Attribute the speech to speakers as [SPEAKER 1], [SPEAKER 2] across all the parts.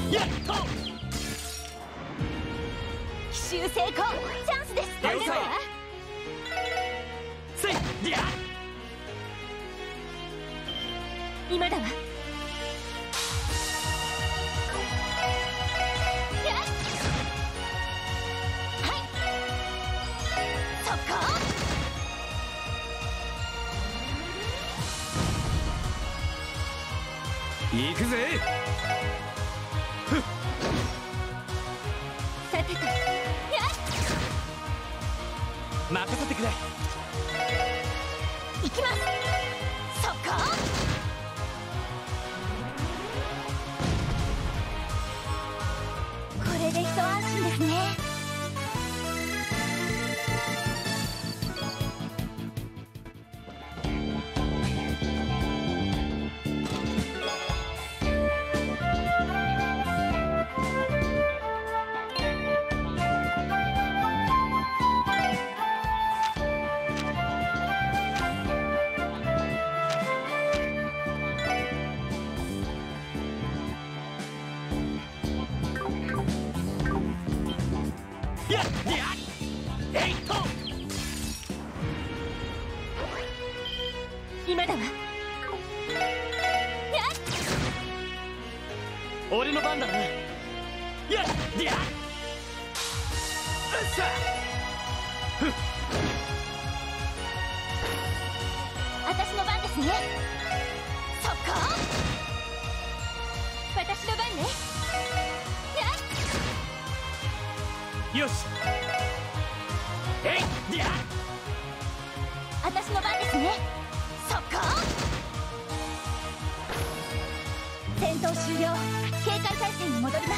[SPEAKER 1] やっと
[SPEAKER 2] 奇襲成功。チャンスです。
[SPEAKER 1] 了解。せいりゃ
[SPEAKER 2] 今だわ。
[SPEAKER 1] 行くぜ。
[SPEAKER 2] さてと、
[SPEAKER 1] 任せてくれ。
[SPEAKER 2] 行きます。そこ。これで一安心ですね。今だわ。
[SPEAKER 1] 俺の番だな。やっりゃっしゃ。
[SPEAKER 2] 私の番ですね。そこ。私の番ね。
[SPEAKER 1] よし。えいりゃ。
[SPEAKER 2] 私の番ですね。そこ。戦闘終了。警戒態勢に戻ります。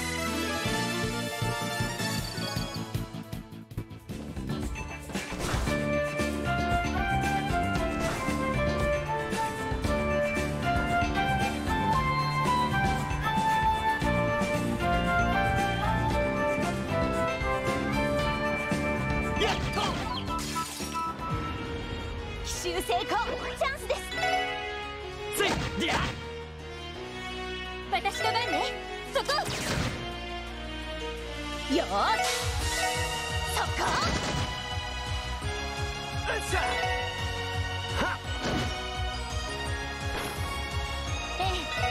[SPEAKER 2] 奇襲成功。チャンスです。
[SPEAKER 1] せいりゃ。
[SPEAKER 2] 私の番ね。そこ。よーし。そこ。
[SPEAKER 1] よっしゃ。はっ。
[SPEAKER 2] え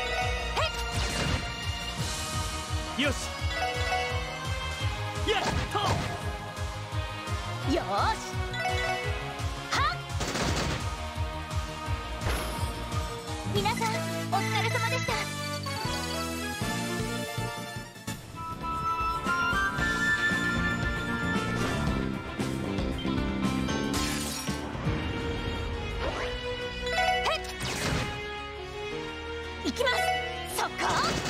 [SPEAKER 2] え。
[SPEAKER 1] よし。やっと。
[SPEAKER 2] よーし。皆さん、お疲れ様でした。行きます。そこ。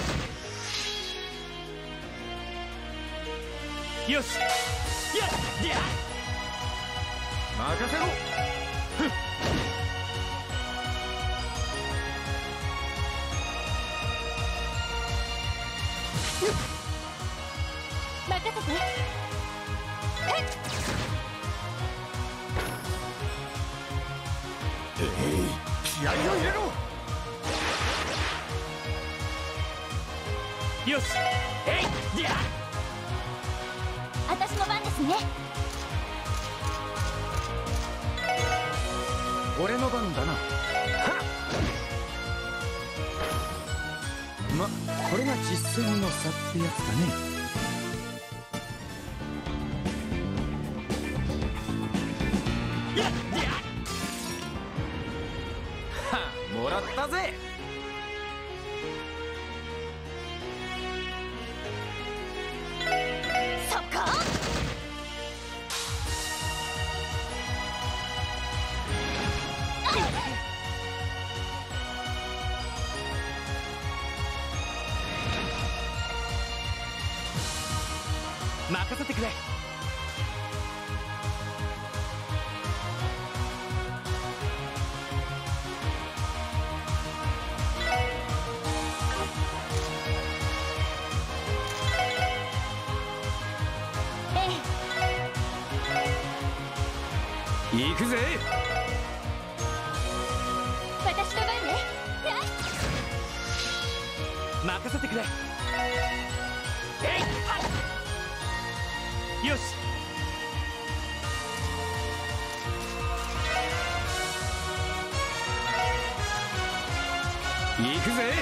[SPEAKER 1] よし。やっりゃ。任せろ。ふっ。
[SPEAKER 2] 任せて。
[SPEAKER 1] 気合を入れろ。よし。えいりゃ。
[SPEAKER 2] 私の番ですね。
[SPEAKER 1] 俺の番だな。はっ。ま、これが実戦の差ってやつかね。やっりゃ。はあ、もらったぜ。
[SPEAKER 2] そこ。
[SPEAKER 1] 任せてくれ。行くぜ。
[SPEAKER 2] 私の番ね。
[SPEAKER 1] 任せてくれ。 よし。行くぜ。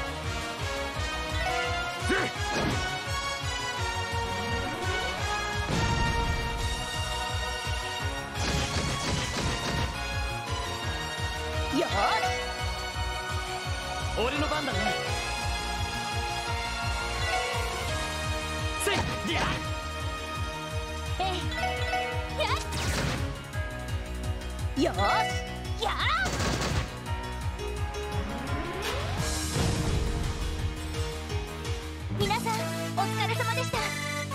[SPEAKER 2] よーし、
[SPEAKER 1] 俺の番だね。せいや
[SPEAKER 2] えいやよーし、やー皆さんお疲れ様でした。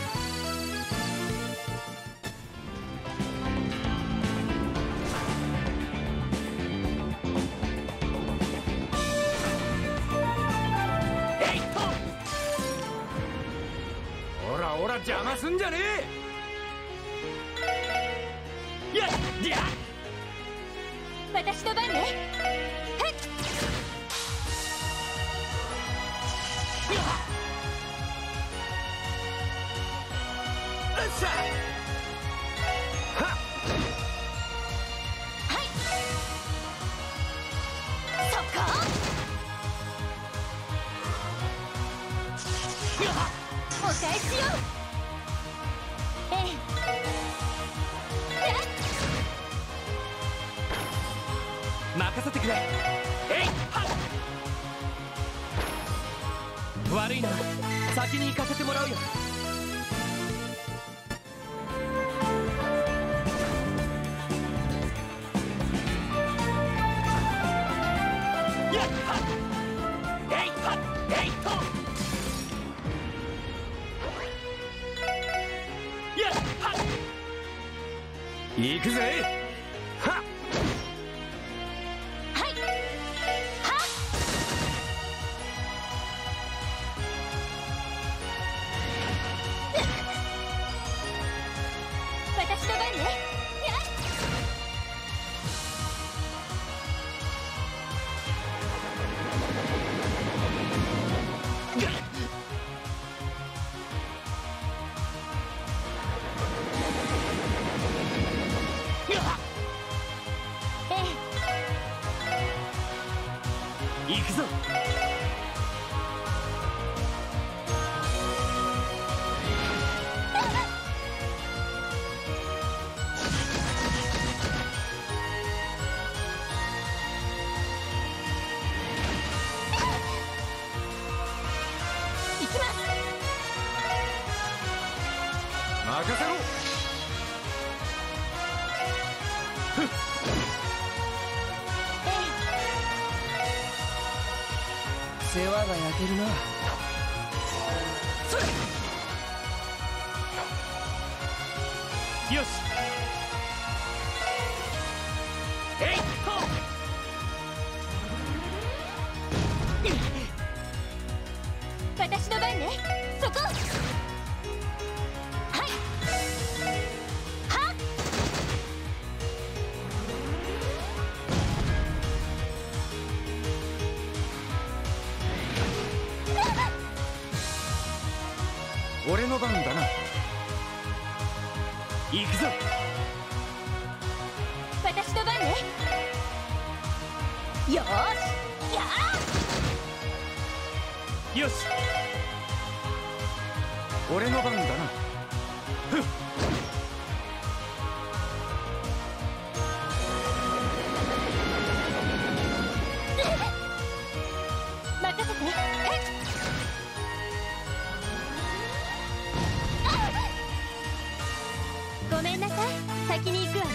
[SPEAKER 1] ほらほら邪魔すんじゃねえ。やっやっ
[SPEAKER 2] 私の番ね。
[SPEAKER 1] よっしゃ。はっ
[SPEAKER 2] はい、そこ。お返しよ。
[SPEAKER 1] 任せてくれ。悪いな、先に行かせてもらうよ。やっはっえいはっえいとやっはっ行くぜ。はっ
[SPEAKER 2] はい、はっ私の番ね。やっ
[SPEAKER 1] 行くぞ。
[SPEAKER 2] 行きます。
[SPEAKER 1] 任せろ。世話が焼けるな。それよし。えいっと
[SPEAKER 2] 私の番ね。そこ。はい、はっ
[SPEAKER 1] 俺の番だな。行くぞ。
[SPEAKER 2] 私の番ね。よーし、や
[SPEAKER 1] よし。俺の番だな。ふっ
[SPEAKER 2] 任せて。ごめんなさい、先に行くわね。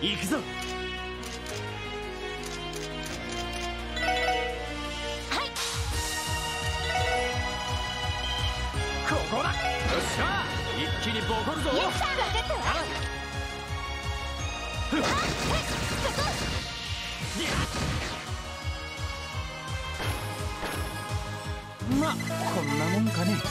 [SPEAKER 1] 行くぞ。
[SPEAKER 2] はい。
[SPEAKER 1] ここだ。よっしゃ、一気にボコるぞ。
[SPEAKER 2] よっしゃ、分かったわ。
[SPEAKER 1] ふっ、
[SPEAKER 2] そこ。
[SPEAKER 1] ま、こんなもんかね。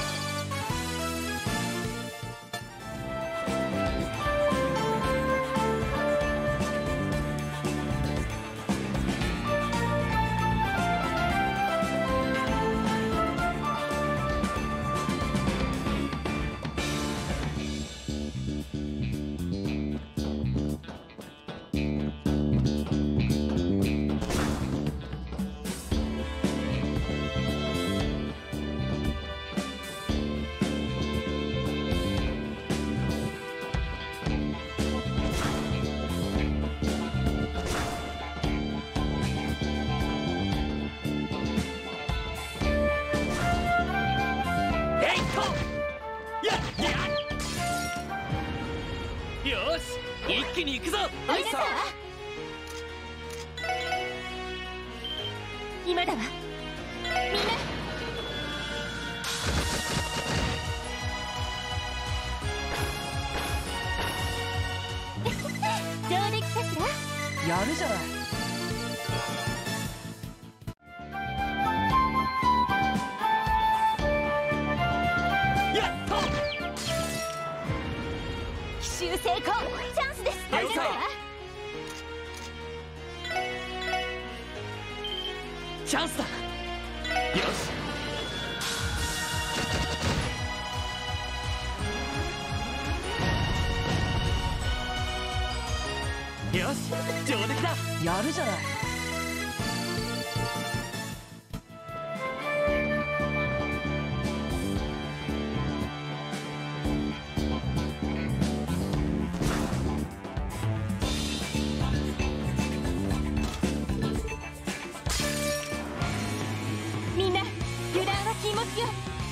[SPEAKER 1] よし、一気に行くぞ。
[SPEAKER 2] ありがとうわ。今だわ。みんな。上出来かしら。
[SPEAKER 3] やるじゃない。
[SPEAKER 1] やっと。
[SPEAKER 2] 奇襲成功。チャンスです。ありがとうわ。
[SPEAKER 1] チャンスだ。よし。よし、上出来だ。
[SPEAKER 3] やるじゃない。
[SPEAKER 2] みんな、油断は禁物よ。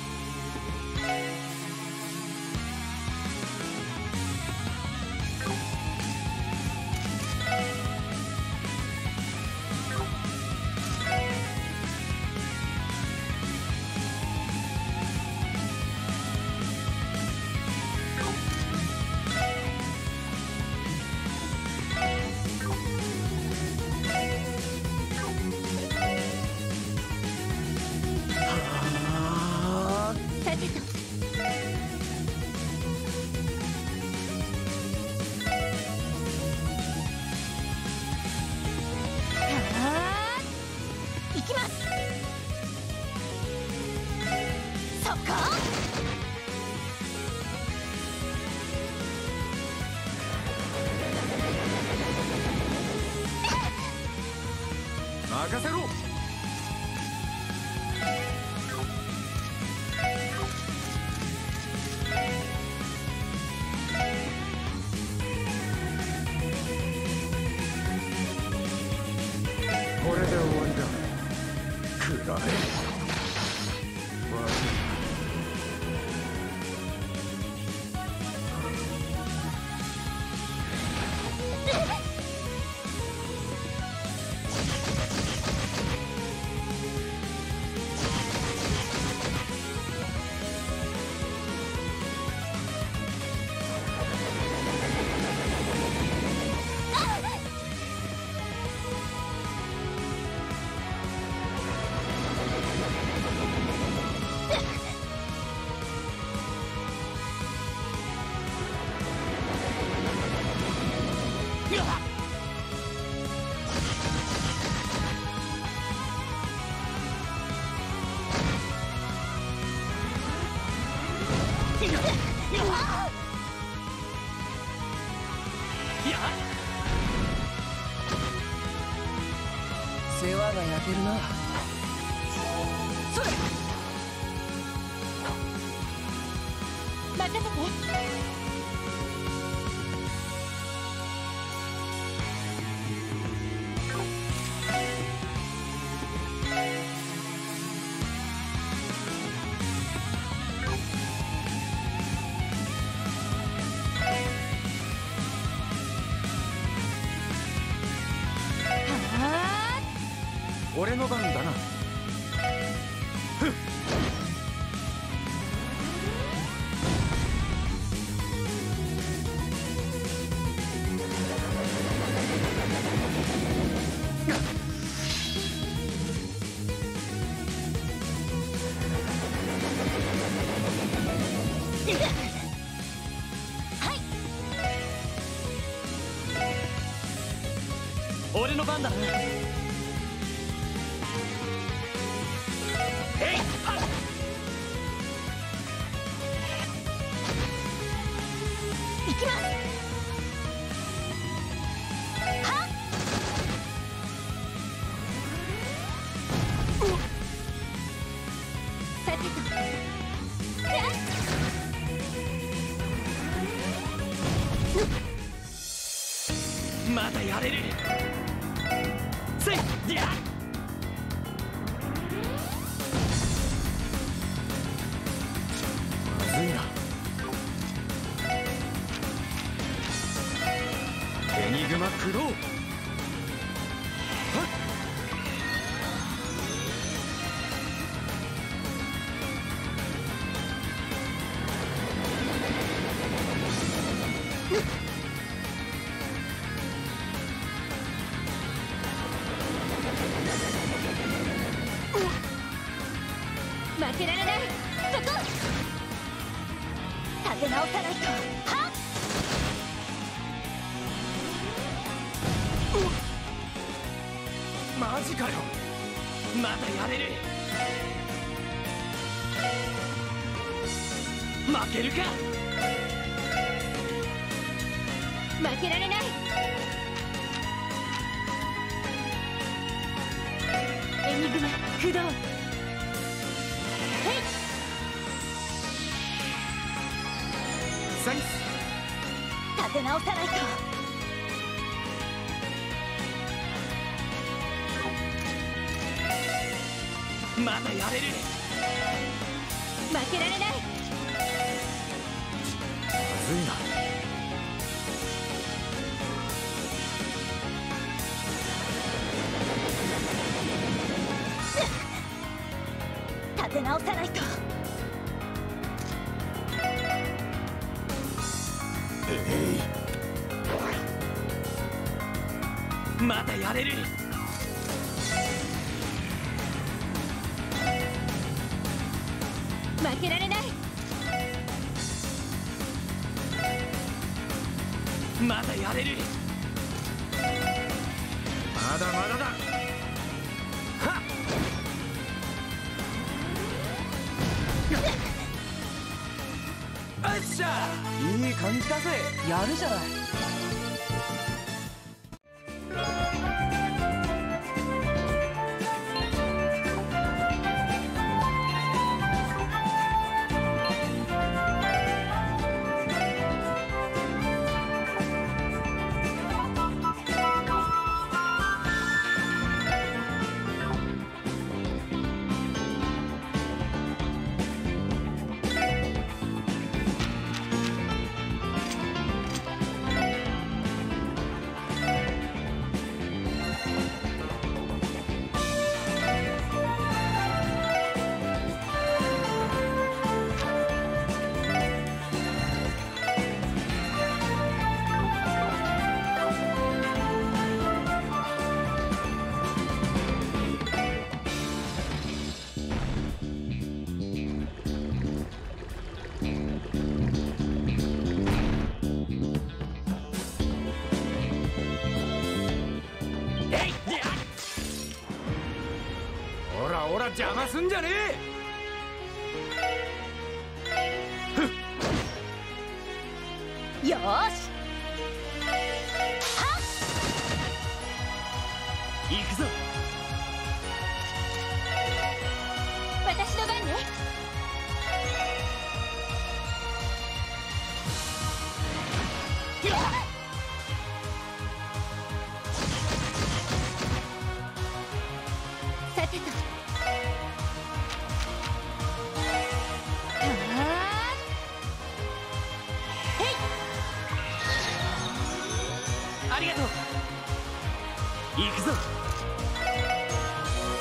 [SPEAKER 2] さてと。行きます。そこ。
[SPEAKER 1] 任せろ。これで終わりだ。くらえ。
[SPEAKER 3] 世話が焼けるな。それ。
[SPEAKER 2] 任せて。
[SPEAKER 1] 俺の番だな。ふっ。俺の番だな。えいはっ。
[SPEAKER 2] 行きます。はっ。さてと。
[SPEAKER 1] まだやれる。せいりゃ。まずいな。エニグマクロー。はっ。
[SPEAKER 2] 負けられない。そこ。立て直さないと。はっ。
[SPEAKER 1] マジかよ。まだやれる。負けるか。
[SPEAKER 2] 負けられない。エニグマ駆動。
[SPEAKER 1] サイス。
[SPEAKER 2] 立て直さないと。
[SPEAKER 1] まだやれる。
[SPEAKER 2] 負けられない。
[SPEAKER 1] まずいな。
[SPEAKER 2] 立て直さないと。
[SPEAKER 1] まだやれる。
[SPEAKER 2] 負けられない。
[SPEAKER 1] まだやれる。まだまだだ。はっ。よっしゃ。
[SPEAKER 3] いい感じだぜ。やるじゃない。
[SPEAKER 1] おら邪魔すんじゃねえ。
[SPEAKER 2] よーし。はっ。
[SPEAKER 1] 行くぞ。
[SPEAKER 2] 私の番ね。さてと。
[SPEAKER 1] ありがとう。行くぞ。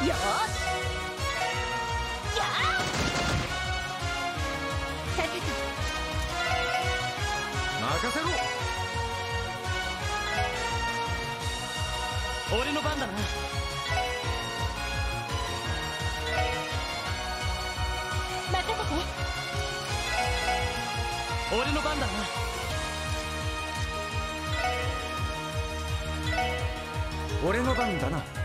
[SPEAKER 2] よーし、やー、さてと
[SPEAKER 1] 任せろ。
[SPEAKER 3] 俺の番だな。
[SPEAKER 2] 任せて。
[SPEAKER 3] 俺の番だな。
[SPEAKER 1] 俺の番だな。はっ。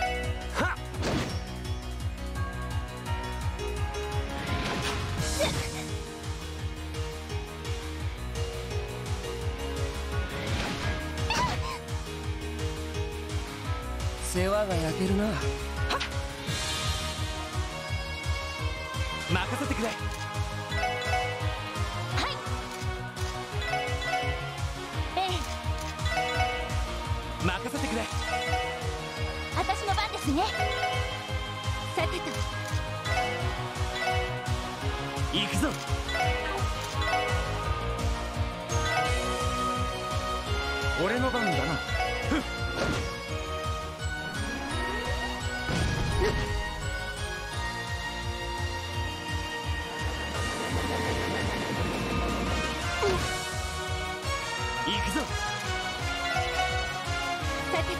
[SPEAKER 3] 世話が焼けるな。任せてくれ。
[SPEAKER 2] はい。
[SPEAKER 3] 任せてくれ。
[SPEAKER 2] 私の番ですね。さてと
[SPEAKER 3] 行くぞ。
[SPEAKER 1] 俺の番だな。
[SPEAKER 3] 行くぞ。
[SPEAKER 2] さてと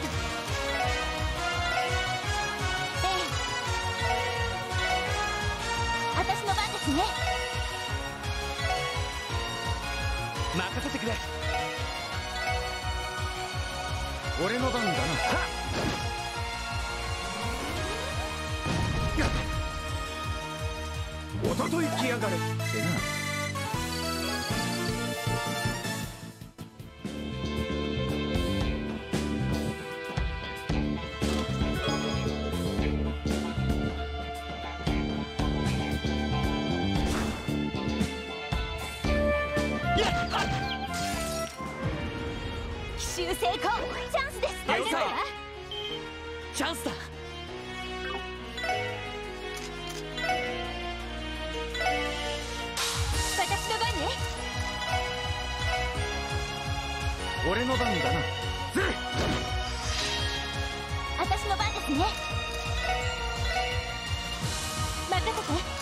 [SPEAKER 2] 私の番ですね。
[SPEAKER 3] 任せてくれ。
[SPEAKER 1] 俺の番だな。はっ。おととい来やがれってな。
[SPEAKER 2] 奇襲成功。チャンスです。
[SPEAKER 3] 了解。チャンスだ。
[SPEAKER 2] 私の番ね。
[SPEAKER 1] 俺の番だな。
[SPEAKER 2] 私の番ですね。任せて。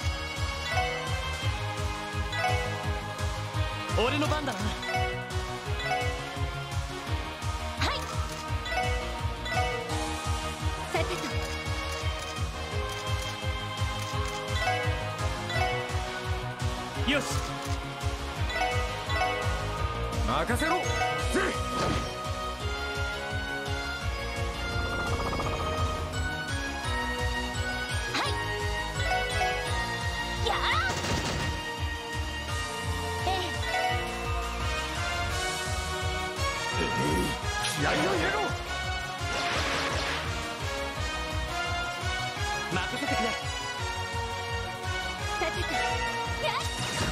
[SPEAKER 3] 俺の番だな。
[SPEAKER 2] はい。さてと
[SPEAKER 3] よし。
[SPEAKER 1] 任せろ。
[SPEAKER 2] はいやー。
[SPEAKER 1] 気合を入れろ。
[SPEAKER 3] 任せてくれ。
[SPEAKER 2] さてとやっ。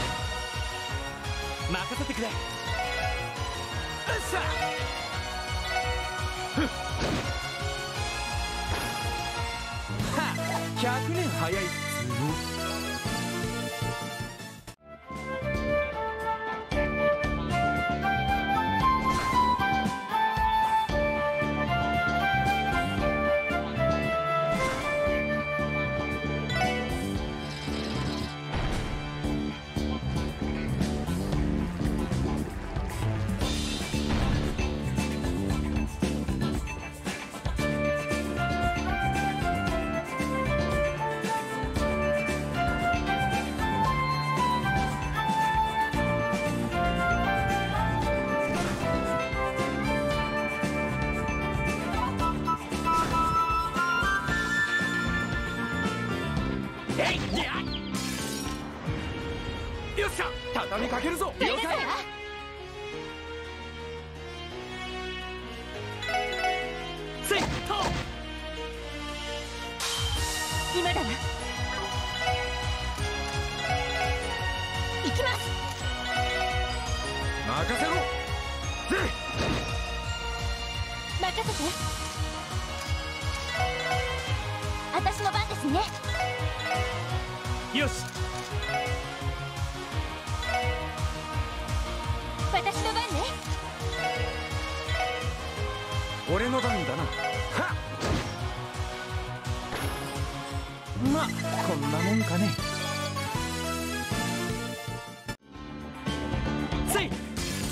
[SPEAKER 3] 任せてくれ。よっしゃ。
[SPEAKER 1] はっ。100年早いっつーの。よっしゃ。畳みかけるぞ。
[SPEAKER 2] 了解。
[SPEAKER 3] せいと。
[SPEAKER 2] 今だな。行きます。
[SPEAKER 1] 任せろ。
[SPEAKER 2] 任せて。私の番ですね。
[SPEAKER 3] よし。
[SPEAKER 2] 私の番ね。
[SPEAKER 1] 俺の番だな。はっ。 んかね。
[SPEAKER 3] せい。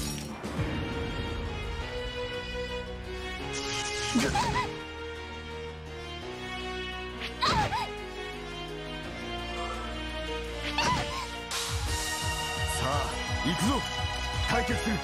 [SPEAKER 1] さあ行くぞ。対決する。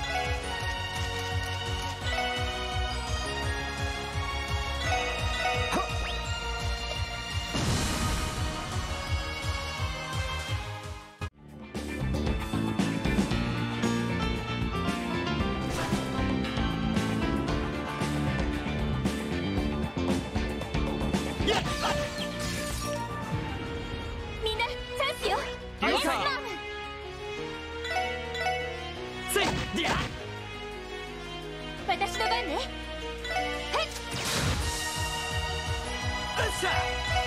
[SPEAKER 2] みんなチャンスよ。
[SPEAKER 3] よっしゃせい。ディア。
[SPEAKER 2] 私の番ね。
[SPEAKER 3] よっしゃ。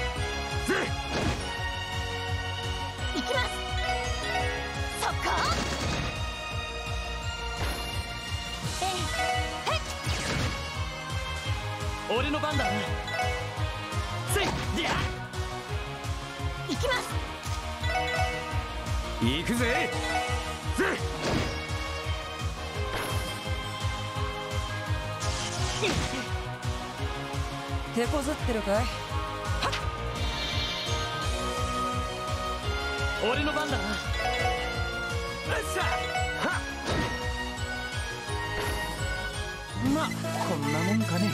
[SPEAKER 2] 行きます。そこ。
[SPEAKER 3] 俺の番だな。せい。ディア。
[SPEAKER 2] 行きます。
[SPEAKER 1] 行くぜ。
[SPEAKER 4] 手こずってるかい？
[SPEAKER 3] 俺の番だな。よっしゃ。
[SPEAKER 1] まあこんなもんかね。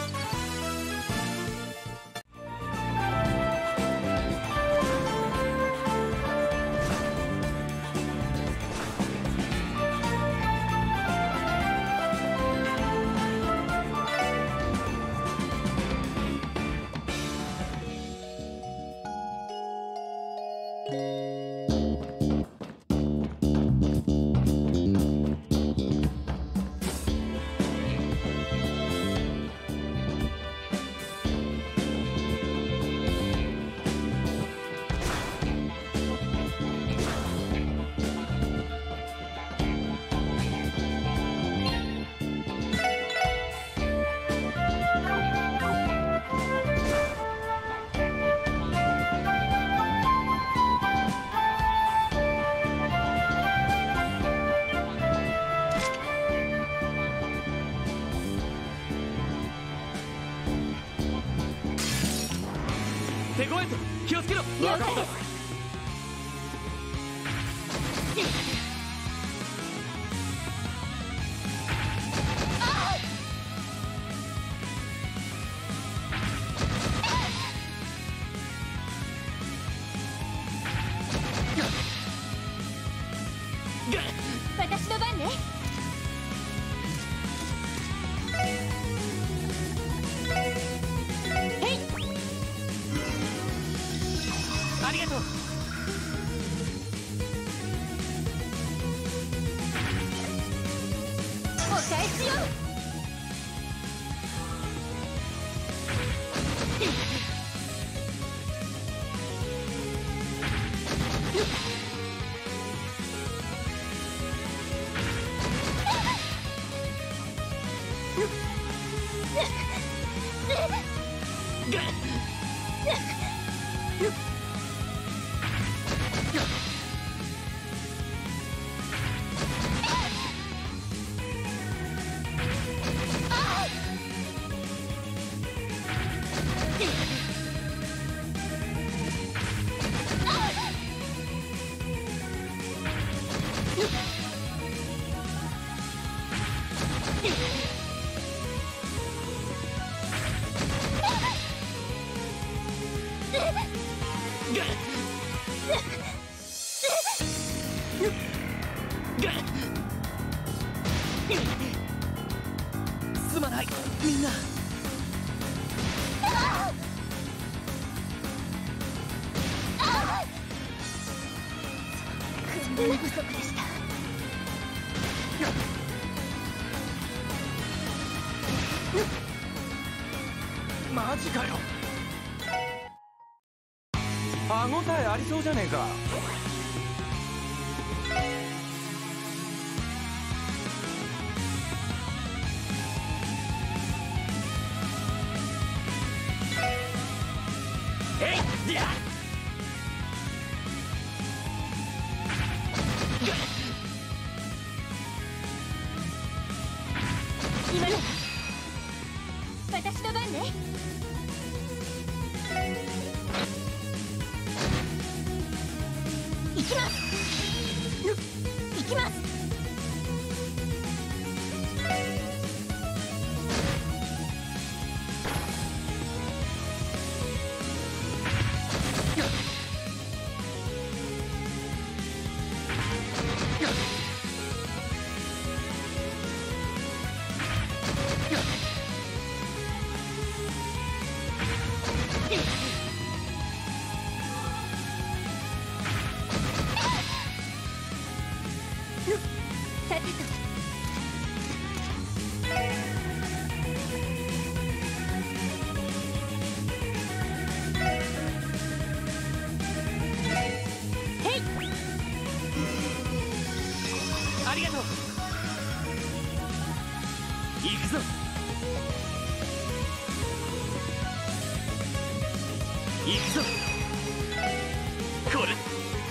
[SPEAKER 3] 手ごえと気をつけろ。
[SPEAKER 2] 了解です。私の番ね。へい。
[SPEAKER 3] ありがとう。
[SPEAKER 2] お返しよ。
[SPEAKER 3] すまないみんな。
[SPEAKER 2] 訓練不足でした。
[SPEAKER 1] マジかよ。歯応えありそうじゃねえか。
[SPEAKER 3] えい。ディア。
[SPEAKER 2] 番ね。行きます。行きます。さてと。へい。
[SPEAKER 3] ありがとう。行くぞ。行くぞ。これ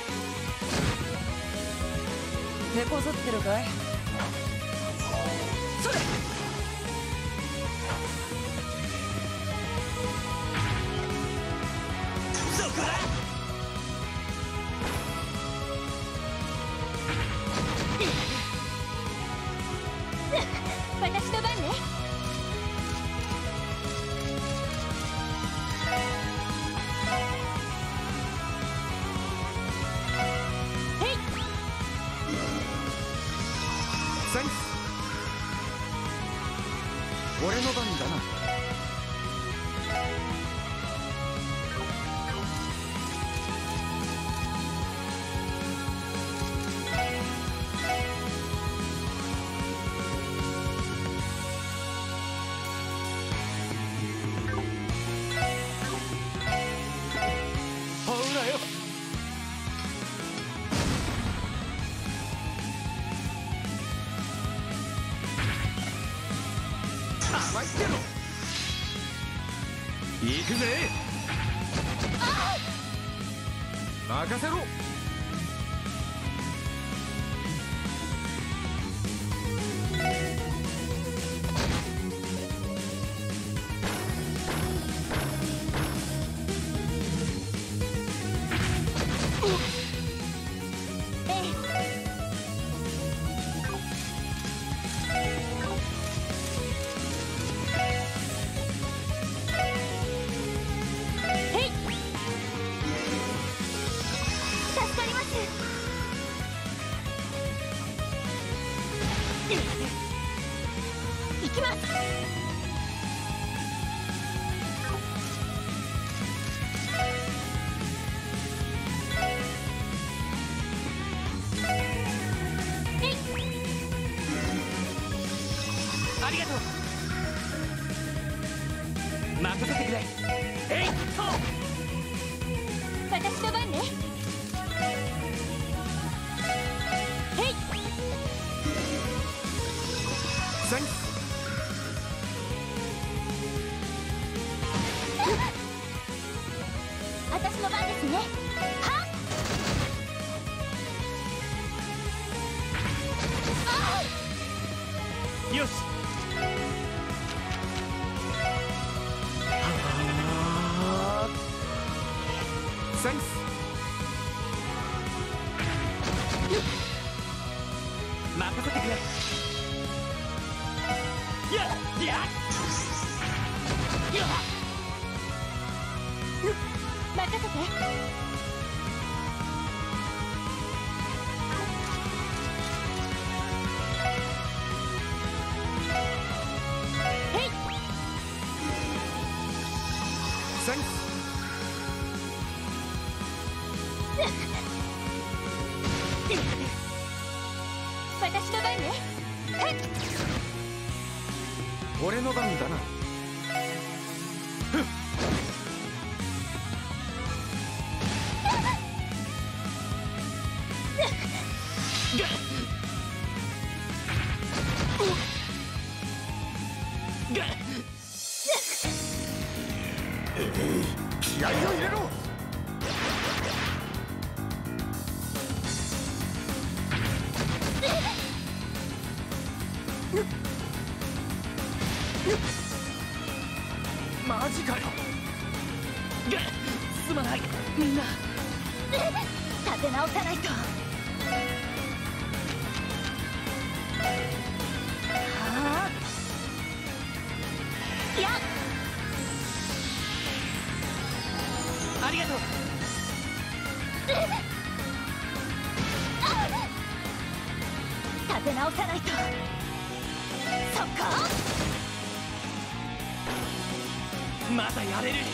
[SPEAKER 3] 手こずってるかい。それそこだ。
[SPEAKER 2] 私の番ね。へい。
[SPEAKER 1] センス。俺の番だな。ほらよ。甘いってろ。行くぜ。任せろ。
[SPEAKER 2] ええ。へい。助かります。行きます。へい。
[SPEAKER 3] ありがとう。任せてくれ。えいっと。
[SPEAKER 2] 私の番ね。へい。
[SPEAKER 1] センス。
[SPEAKER 2] 私の番ですね。はっ。あ
[SPEAKER 3] よし。
[SPEAKER 1] センス。
[SPEAKER 3] 任せてくれ。やっやっやっ。
[SPEAKER 2] 任せて。へい。
[SPEAKER 1] センス。
[SPEAKER 2] 私の番ね。へっ。
[SPEAKER 1] 俺の番だな。気合を入れろ。
[SPEAKER 3] マジかよ。すまない、みんな。
[SPEAKER 2] 立て直さないと。はあ、いや、
[SPEAKER 3] ありがとう。
[SPEAKER 2] 立て直さないと。そっか、
[SPEAKER 3] まだやれる。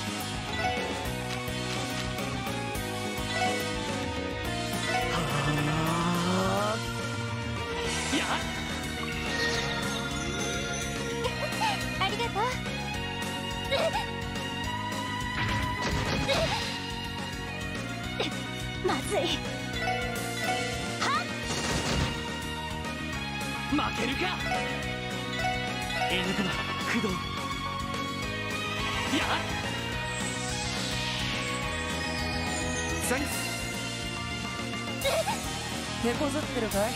[SPEAKER 3] はあ、やっ、
[SPEAKER 2] ありがとう。まずい。
[SPEAKER 3] 負けるか。Nグマ駆動。やっ、
[SPEAKER 1] サンキス。
[SPEAKER 3] 手こずってるかい。
[SPEAKER 2] や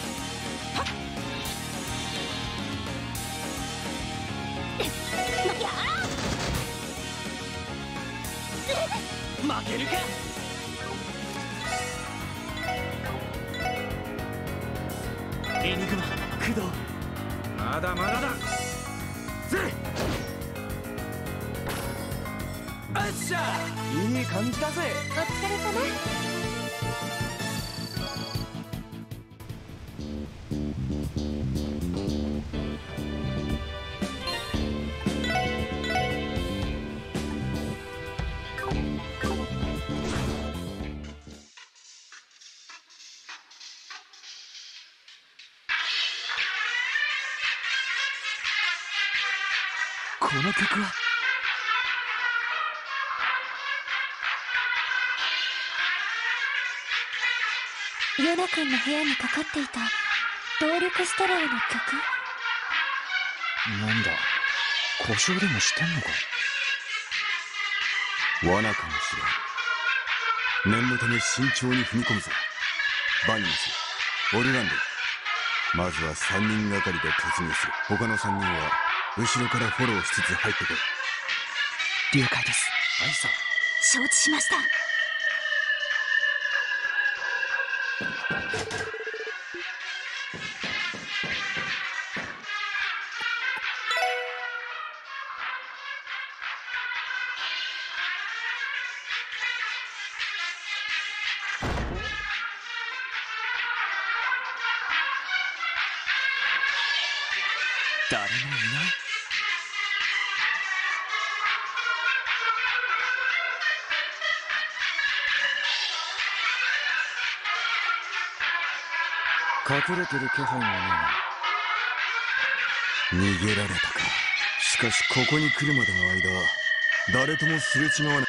[SPEAKER 3] 負けるか。Nグマ駆動。
[SPEAKER 1] まだまだだぜ。
[SPEAKER 3] よっしゃ、いい感じだぜ。
[SPEAKER 2] お疲れ様。
[SPEAKER 3] この曲は。
[SPEAKER 2] ヨナ君の部屋にかかっていた動力ストローの曲。
[SPEAKER 1] なんだ、故障でもしてんのか。罠かもしれん。念のため慎重に踏み込むぞ。バニーズ、オルランド、まずは3人がかりで突入する。他の3人は後ろからフォローしつつ入ってくる。
[SPEAKER 3] 了解です。
[SPEAKER 1] はいさ。
[SPEAKER 2] 承知しました。
[SPEAKER 3] 誰もいない。
[SPEAKER 1] 隠れてる気配がないな。逃げられたか。しかしここに来るまでの間、誰ともすれ違わない。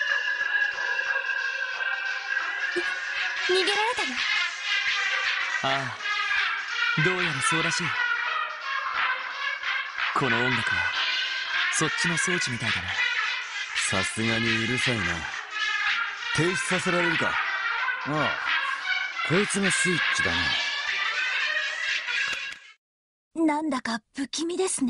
[SPEAKER 2] 逃げられたの？
[SPEAKER 3] ああ、どうやらそうらしい。この音楽はそっちの装置みたいだね。
[SPEAKER 1] さすがにうるさいな。停止させられるか。ああ、こいつがスイッチだな。
[SPEAKER 2] なんだか不気味ですね。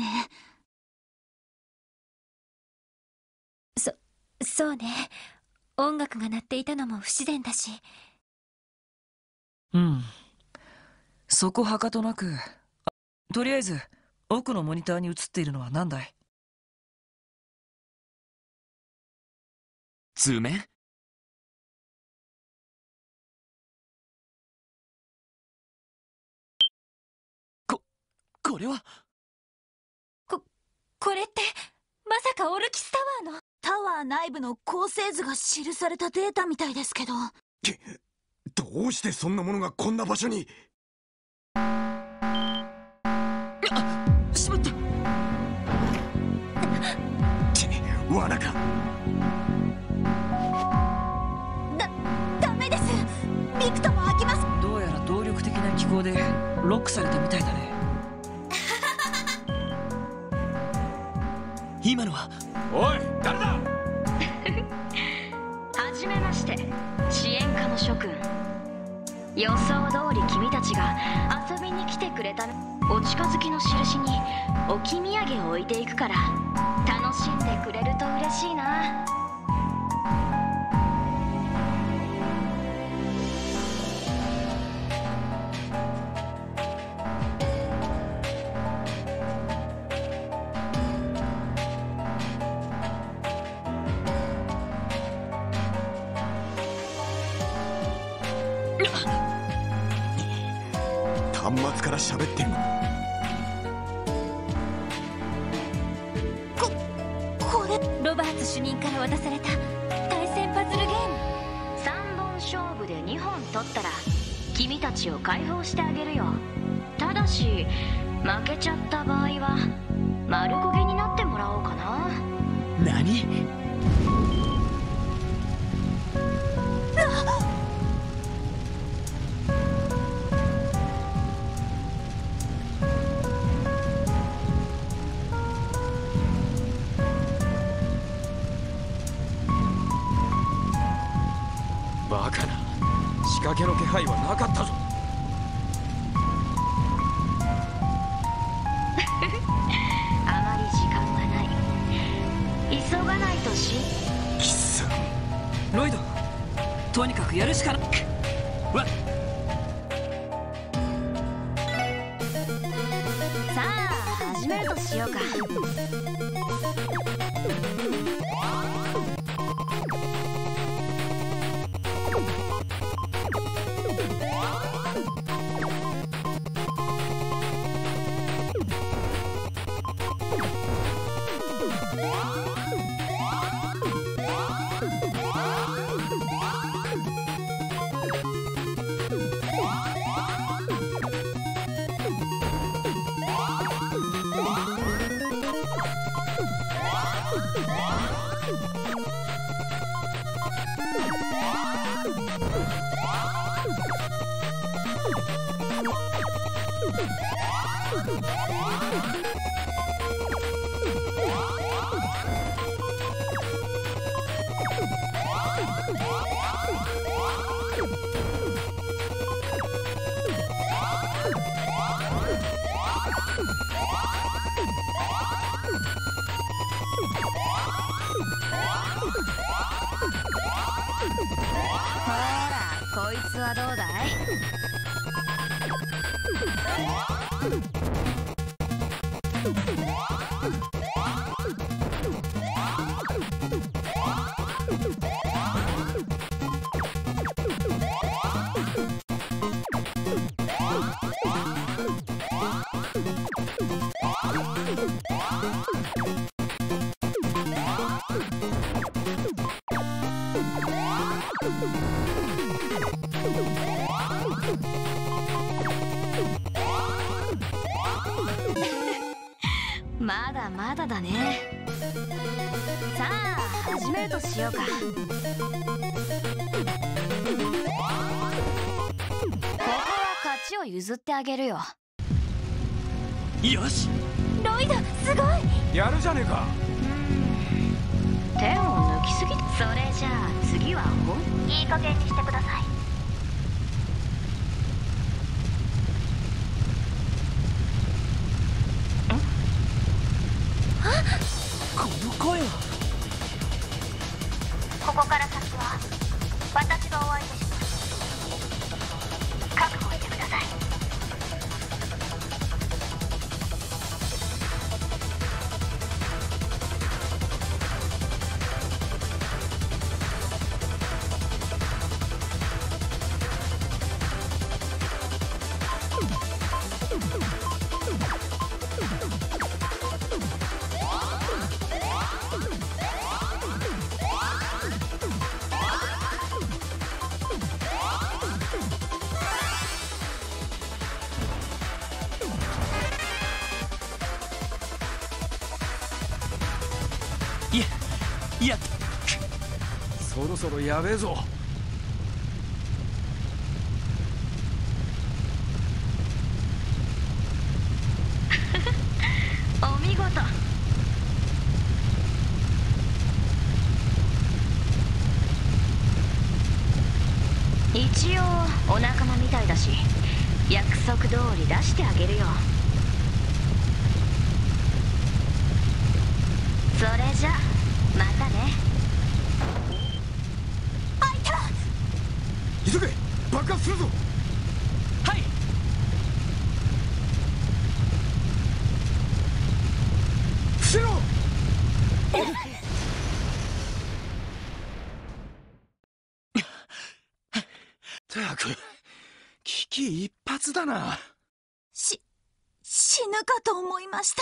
[SPEAKER 2] そうね。音楽が鳴っていたのも不自然だし。
[SPEAKER 3] うん。そこはかとなく。とりあえず奥のモニターに映っているのは何だい？図面？これは
[SPEAKER 2] これってまさかオルキスタワーのタワー内部の構成図が記されたデータみたいですけど。
[SPEAKER 1] どうしてそんなものがこんな場所に。
[SPEAKER 3] しまった。
[SPEAKER 1] 罠か。
[SPEAKER 2] ダメです。びくとも開きます。
[SPEAKER 3] どうやら動力的な機構でロックされたみたいだね。今のは。
[SPEAKER 1] おい、誰だ。
[SPEAKER 4] はじめまして、支援課の諸君。予想通り君たちが遊びに来てくれた。 お近づきの印に置き土産を置いていくから、楽しんでくれると嬉しいな。
[SPEAKER 1] 端末から喋ってるの。
[SPEAKER 2] これロバーツ主任から渡された対戦パズルゲーム。
[SPEAKER 4] 3本勝負で2本取ったら君たちを解放してあげるよ。ただし負けちゃった場合は丸焦げになってもらおうかな。
[SPEAKER 5] 何？バカな、仕掛けの気配はなかったぞ。
[SPEAKER 4] あまり時間がない。急がないとし。
[SPEAKER 1] キスさん、
[SPEAKER 3] ロイド、とにかくやるしかない。わっ、
[SPEAKER 4] さあ始めるとしようか。ほら、こいつはどうだい？まだまだだね。さあ始めるとしようか。ここは勝ちを譲ってあげるよ。
[SPEAKER 5] よし、
[SPEAKER 2] ロイドすごい。
[SPEAKER 5] やるじゃねえか。
[SPEAKER 4] 手を抜きすぎ。それじゃあ次はいい加減にしてください。
[SPEAKER 5] この声は。
[SPEAKER 2] ここから先は私がお相手します。覚悟してください。
[SPEAKER 5] いや、そろそろやべえぞ。
[SPEAKER 4] お見事。一応お仲間みたいだし、約束通り出してあげるよ。 それじゃまたね。
[SPEAKER 2] 開いた。
[SPEAKER 1] 急げ、爆発するぞ。
[SPEAKER 3] はい。
[SPEAKER 1] 伏せろ。
[SPEAKER 5] ったく危機一髪だな。
[SPEAKER 2] 死ぬかと思いました。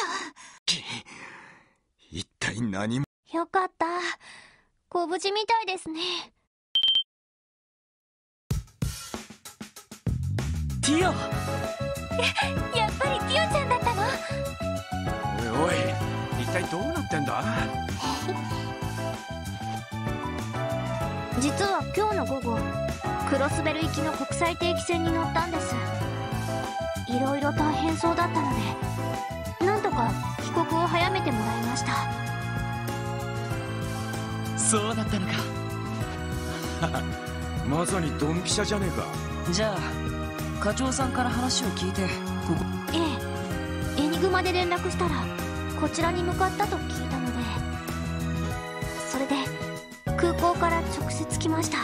[SPEAKER 1] 一体何も。
[SPEAKER 4] よかった。ご無事みたいですね。
[SPEAKER 3] ティオ。
[SPEAKER 2] やっぱりティオちゃんだったの？
[SPEAKER 5] おいおい、一体どうなってんだ。
[SPEAKER 4] 実は今日の午後、クロスベル行きの国際定期船に乗ったんです。いろいろ大変そうだったので、なんとか帰国を早めてもらいました。
[SPEAKER 3] そうだったのか。
[SPEAKER 5] まさにドンピシャじゃねえか。
[SPEAKER 3] じゃあ課長さんから話を聞いてここ。
[SPEAKER 4] ええ、エニグマで連絡したらこちらに向かったと聞いたので、それで空港から直接来ました。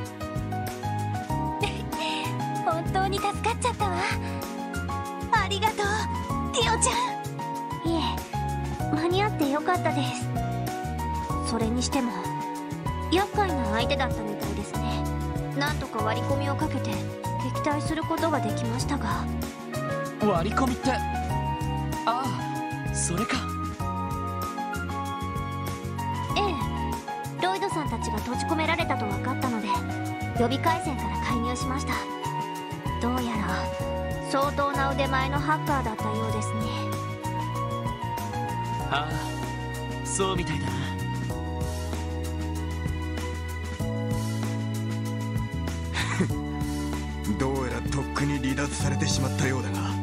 [SPEAKER 2] 本当に助かっちゃったわ。ありがとう、ティオちゃん。
[SPEAKER 4] いえ、間に合ってよかったです。それにしても厄介な相手だったみたいですね。なんとか割り込みをかけて撃退することができましたが。
[SPEAKER 3] 割り込みって。ああ、それか。
[SPEAKER 4] ええ、ロイドさんたちが閉じ込められたと分かったので、予備回線から介入しました。どうやら相当な腕前のハッカーだったようですね。
[SPEAKER 3] ああ、そうみたいだな。
[SPEAKER 1] どうやらとっくに離脱されてしまったようだが。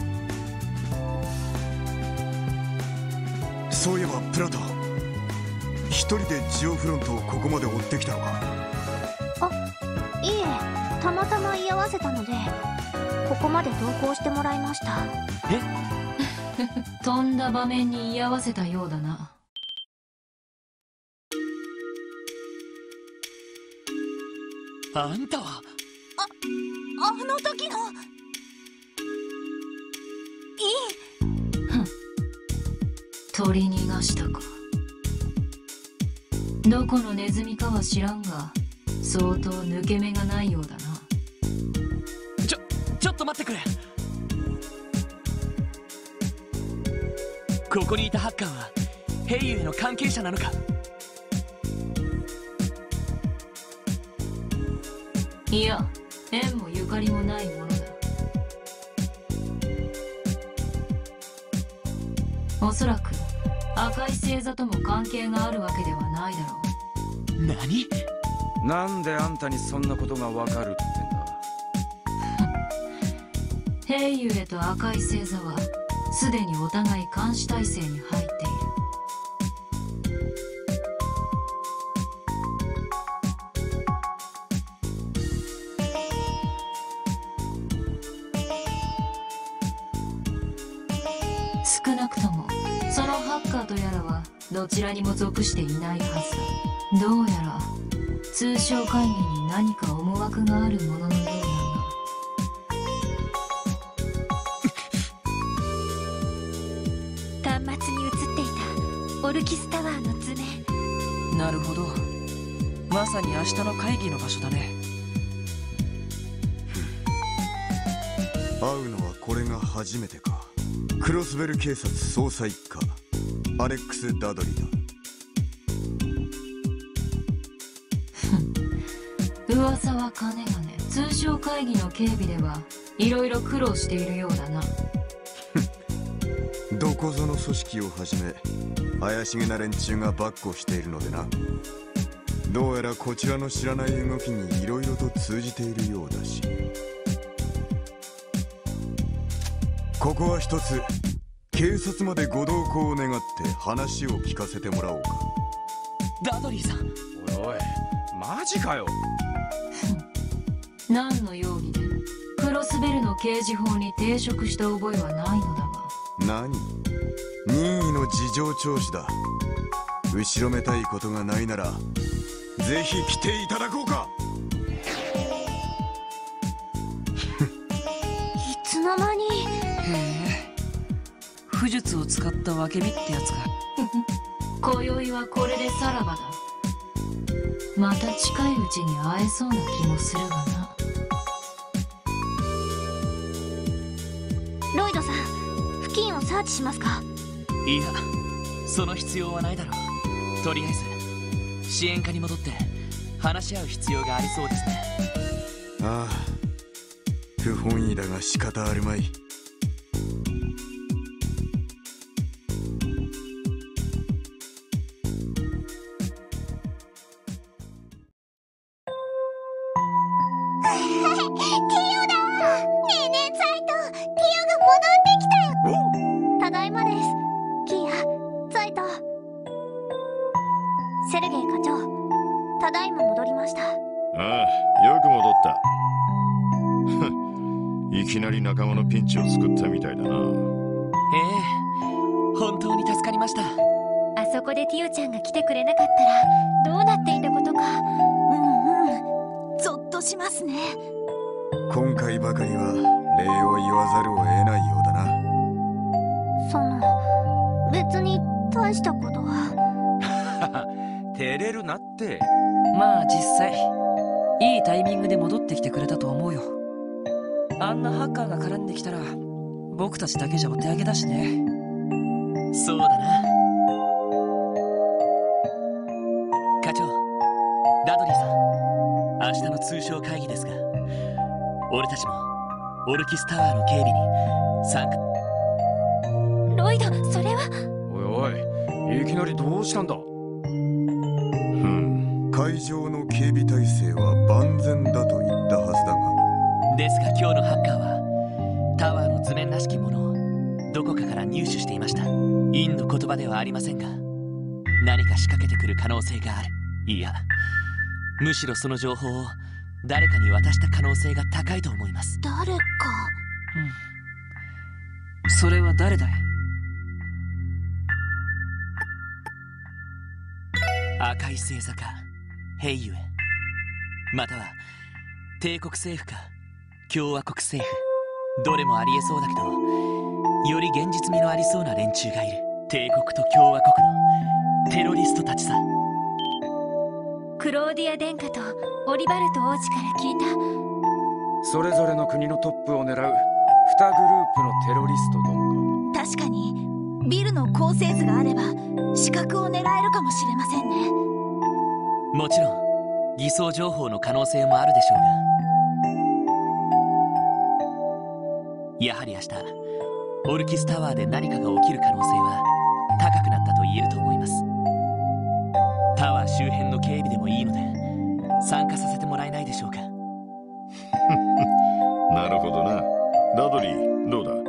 [SPEAKER 1] そういえばプラト、一人でジオフロントをここまで追ってきたのか。
[SPEAKER 4] いいえ、たまたま居合わせたのでここまで同行してもらいました。
[SPEAKER 3] え
[SPEAKER 6] とんだ場面に居合わせたようだな。
[SPEAKER 3] あんたは。
[SPEAKER 2] あの時の。
[SPEAKER 6] 取り逃がしたか。どこのネズミかは知らんが、相当抜け目がないようだな。
[SPEAKER 3] ちょっと待ってくれ。ここにいたハッカーはヘイユーの関係者なのか。
[SPEAKER 6] いや、縁もゆかりもないものだ。おそらく赤い星座とも関係があるわけではないだろう。
[SPEAKER 3] 何？
[SPEAKER 5] なんであんたにそんなことがわかるってんだ。
[SPEAKER 6] ヘイユへと赤い星座はすでにお互い監視体制に入っている。少なくともそのハッカーとやらはどちらにも属していないはずだ。どうやら通商会議に何か思惑があるもののようだが。
[SPEAKER 2] 端末に映っていたオルキスタワーの図面。
[SPEAKER 3] なるほど、まさに明日の会議の場所だね。
[SPEAKER 1] 会うのはこれが初めてか。クロスベル警察捜査一課アレックス・ダドリーだ。
[SPEAKER 6] 噂は金がね。通商会議の警備ではいろいろ苦労しているようだな。
[SPEAKER 1] どこぞの組織をはじめ怪しげな連中が跋扈しているのでな。どうやらこちらの知らない動きにいろいろと通じているようだし、ここは一つ警察までご同行を願って話を聞かせてもらおうか。
[SPEAKER 3] ダドリーさん。
[SPEAKER 5] おいおい、マジかよ。
[SPEAKER 6] 何の容疑で？クロスベルの刑事法に抵触した覚えはないのだが。
[SPEAKER 1] 何？任意の事情聴取だ。 後ろめたいことがないならぜひ来ていただこうか。
[SPEAKER 2] いつの間に。
[SPEAKER 3] へえ、巫術を使った分け身ってやつか。
[SPEAKER 6] 今宵はこれでさらばだ。また近いうちに会えそうな気もするがな。
[SPEAKER 2] ロイドさん、付近をサーチしますか？
[SPEAKER 7] いや、その必要はないだろう。とりあえず支援課に戻って話し合う必要がありそうですね。
[SPEAKER 1] ああ、不本意だが仕方あるまい。
[SPEAKER 2] セルゲイ課長、ただいま戻りました。
[SPEAKER 8] ああ、よく戻った。いきなり仲間のピンチを救ったみたいだな。
[SPEAKER 7] ええ、本当に助かりました。
[SPEAKER 2] あそこでティオちゃんが来てくれなかったらどうなっていたことか。ゾッとしますね。
[SPEAKER 1] 今回ばかりは礼を言わざるを得ないようだな。
[SPEAKER 2] 別に大したことは。
[SPEAKER 5] 照れるなって。
[SPEAKER 3] まあ実際いいタイミングで戻ってきてくれたと思うよ。あんなハッカーが絡んできたら僕たちだけじゃお手上げだしね。
[SPEAKER 7] そうだな。課長、ダドリーさん、明日の通商会議ですが、俺たちもオルキスタワーの警備に参加。
[SPEAKER 2] ロイド、それは。
[SPEAKER 5] おいおい、いきなりどうしたんだ。
[SPEAKER 1] 会場の警備体制は万全だと言ったはずだが。
[SPEAKER 7] ですが今日のハッカーはタワーの図面らしきものをどこかから入手していました。陰の言葉ではありませんが、何か仕掛けてくる可能性がある。いや、むしろその情報を誰かに渡した可能性が高いと思います。
[SPEAKER 2] 誰か。
[SPEAKER 3] それは誰だい？
[SPEAKER 7] 赤い星座かヘイユエ、または帝国政府か共和国政府、どれもありえそうだけど、より現実味のありそうな連中がいる。帝国と共和国のテロリストたちさ。
[SPEAKER 2] クローディア殿下とオリバルト王子から聞いた。
[SPEAKER 5] それぞれの国のトップを狙う2グループのテロリストどもか。
[SPEAKER 2] 確かにビルの構成図があれば死角を狙えるかもしれませんね。
[SPEAKER 7] もちろん偽装情報の可能性もあるでしょうが、やはり明日オルキスタワーで何かが起きる可能性は高くなったと言えると思います。タワー周辺の警備でもいいので参加させてもらえないでしょうか。
[SPEAKER 8] なるほどな。ダドリー、どうだ。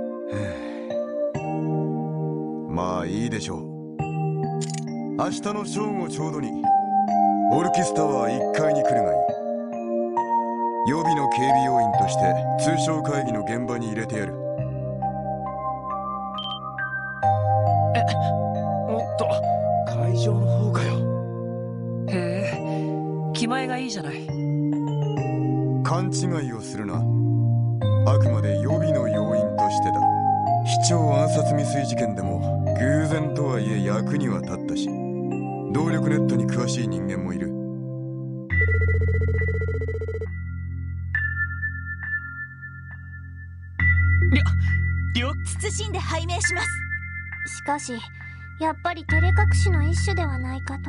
[SPEAKER 1] まあいいでしょう。明日の正午ちょうどにオルキスタワー1階に来るがいい。予備の警備要員として通商会議の現場に入れてやる。
[SPEAKER 5] おっと、会場の方かよ。
[SPEAKER 3] へえ、気前がいいじゃない。
[SPEAKER 1] 勘違いをするな。あくまで予備の要員としてだ。市長暗殺未遂事件でも偶然とはいえ役には立ったし、動力ネットに詳しい人間もいる。
[SPEAKER 2] 謹んで拝命します。しかしやっぱり照れ隠しの一種ではないかと。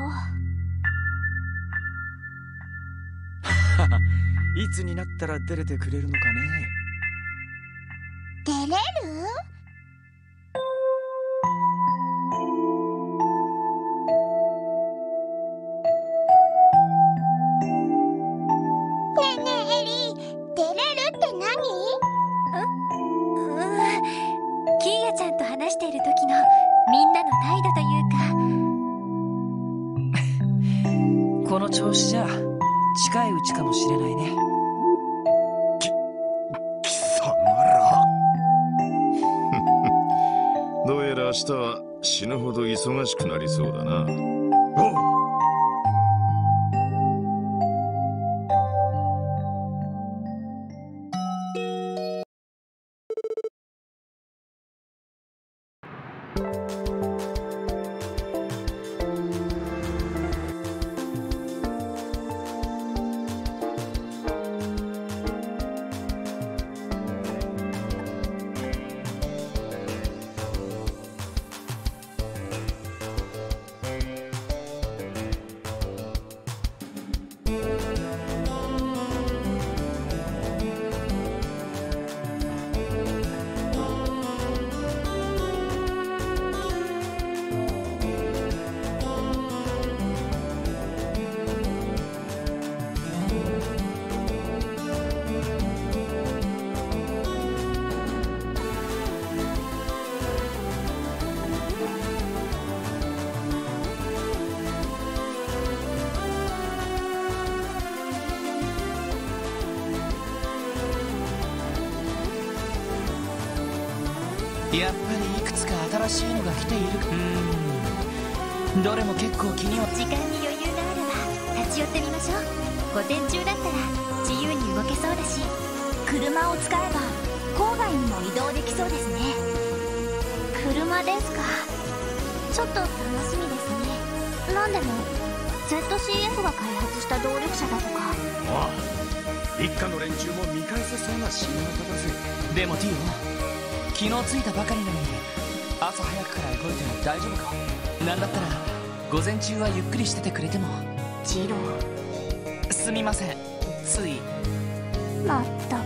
[SPEAKER 5] いつになったら出れてくれるのかね。
[SPEAKER 2] 出れる？キーヤちゃんと話している時のみんなの態度というか。
[SPEAKER 3] この調子じゃ近いうちかもしれないね。
[SPEAKER 1] 貴様ら。
[SPEAKER 8] どうやら明日は死ぬほど忙しくなりそうだな。
[SPEAKER 5] おう。
[SPEAKER 7] やっぱりいくつか新しいのが来ている。どれも結構気には。
[SPEAKER 4] 時間に余裕があれば立ち寄ってみましょう。午前中だったら自由に動けそうだし、
[SPEAKER 2] 車を使えば郊外にも移動できそうですね。
[SPEAKER 4] 車ですか。ちょっと楽しみですね。なんでも ZCF が開発した動力車だとか。
[SPEAKER 5] ああ、一家の連中も見返せそうな新型だぜ。
[SPEAKER 7] でもティオ、昨日着いたばかりなのに朝早くから動いても大丈夫か。なんだったら午前中はゆっくりしててくれても。
[SPEAKER 4] ジロー、
[SPEAKER 7] すみません、つい。
[SPEAKER 4] まったく。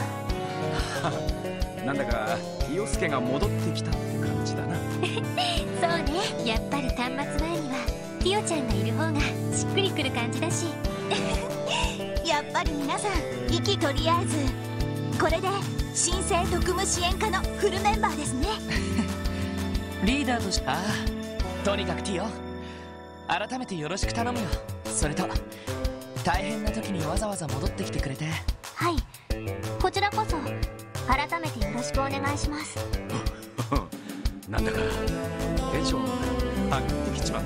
[SPEAKER 5] なんだか清介が戻ってきたって感じだな。
[SPEAKER 4] そうね、やっぱり端末前にはティオちゃんがいる方がしっくりくる感じだし。
[SPEAKER 2] やっぱり皆さん息とりあえずこれで新生特務支援課のフルメンバーですね。
[SPEAKER 7] リーダーとして。ああ、とにかくティオ、改めてよろしく頼むよ。それと大変な時にわざわざ戻ってきてくれて。
[SPEAKER 4] はい、こちらこそ改めてよろしくお願いします。
[SPEAKER 5] なんだかテンション上がってきちまった。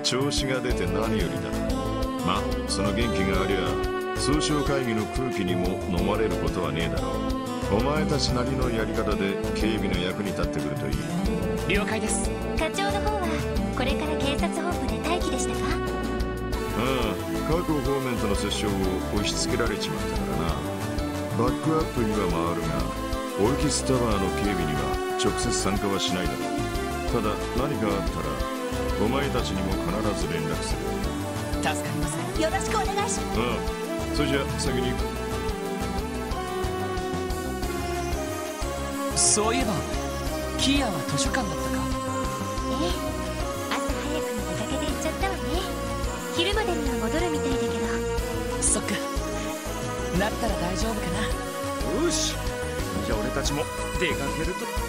[SPEAKER 8] 調子が出て何よりだ。まあその元気がありゃ通商会議の空気にも飲まれることはねえだろう。お前たちなりのやり方で警備の役に立ってくるといい。
[SPEAKER 7] 了解です。
[SPEAKER 4] 課長の方はこれから警察本部で待機でしたか。
[SPEAKER 8] ああ、各方面との折衝を押し付けられちまったからな。バックアップには回るがオルキスタワーの警備には直接参加はしないだろう。ただ何かあったらお前たちにも必ず連絡する。
[SPEAKER 7] 助かります。
[SPEAKER 2] よろしくお願いします。
[SPEAKER 8] ああ、それじゃ先に行く。
[SPEAKER 7] そういえばキーヤは図書館だったか。
[SPEAKER 4] ええ、朝早くに出かけて行っちゃったわね。昼までには戻るみたいだけど。
[SPEAKER 7] そっか、なったら大丈夫かな。
[SPEAKER 5] よし、じゃあ俺たちも出かけると。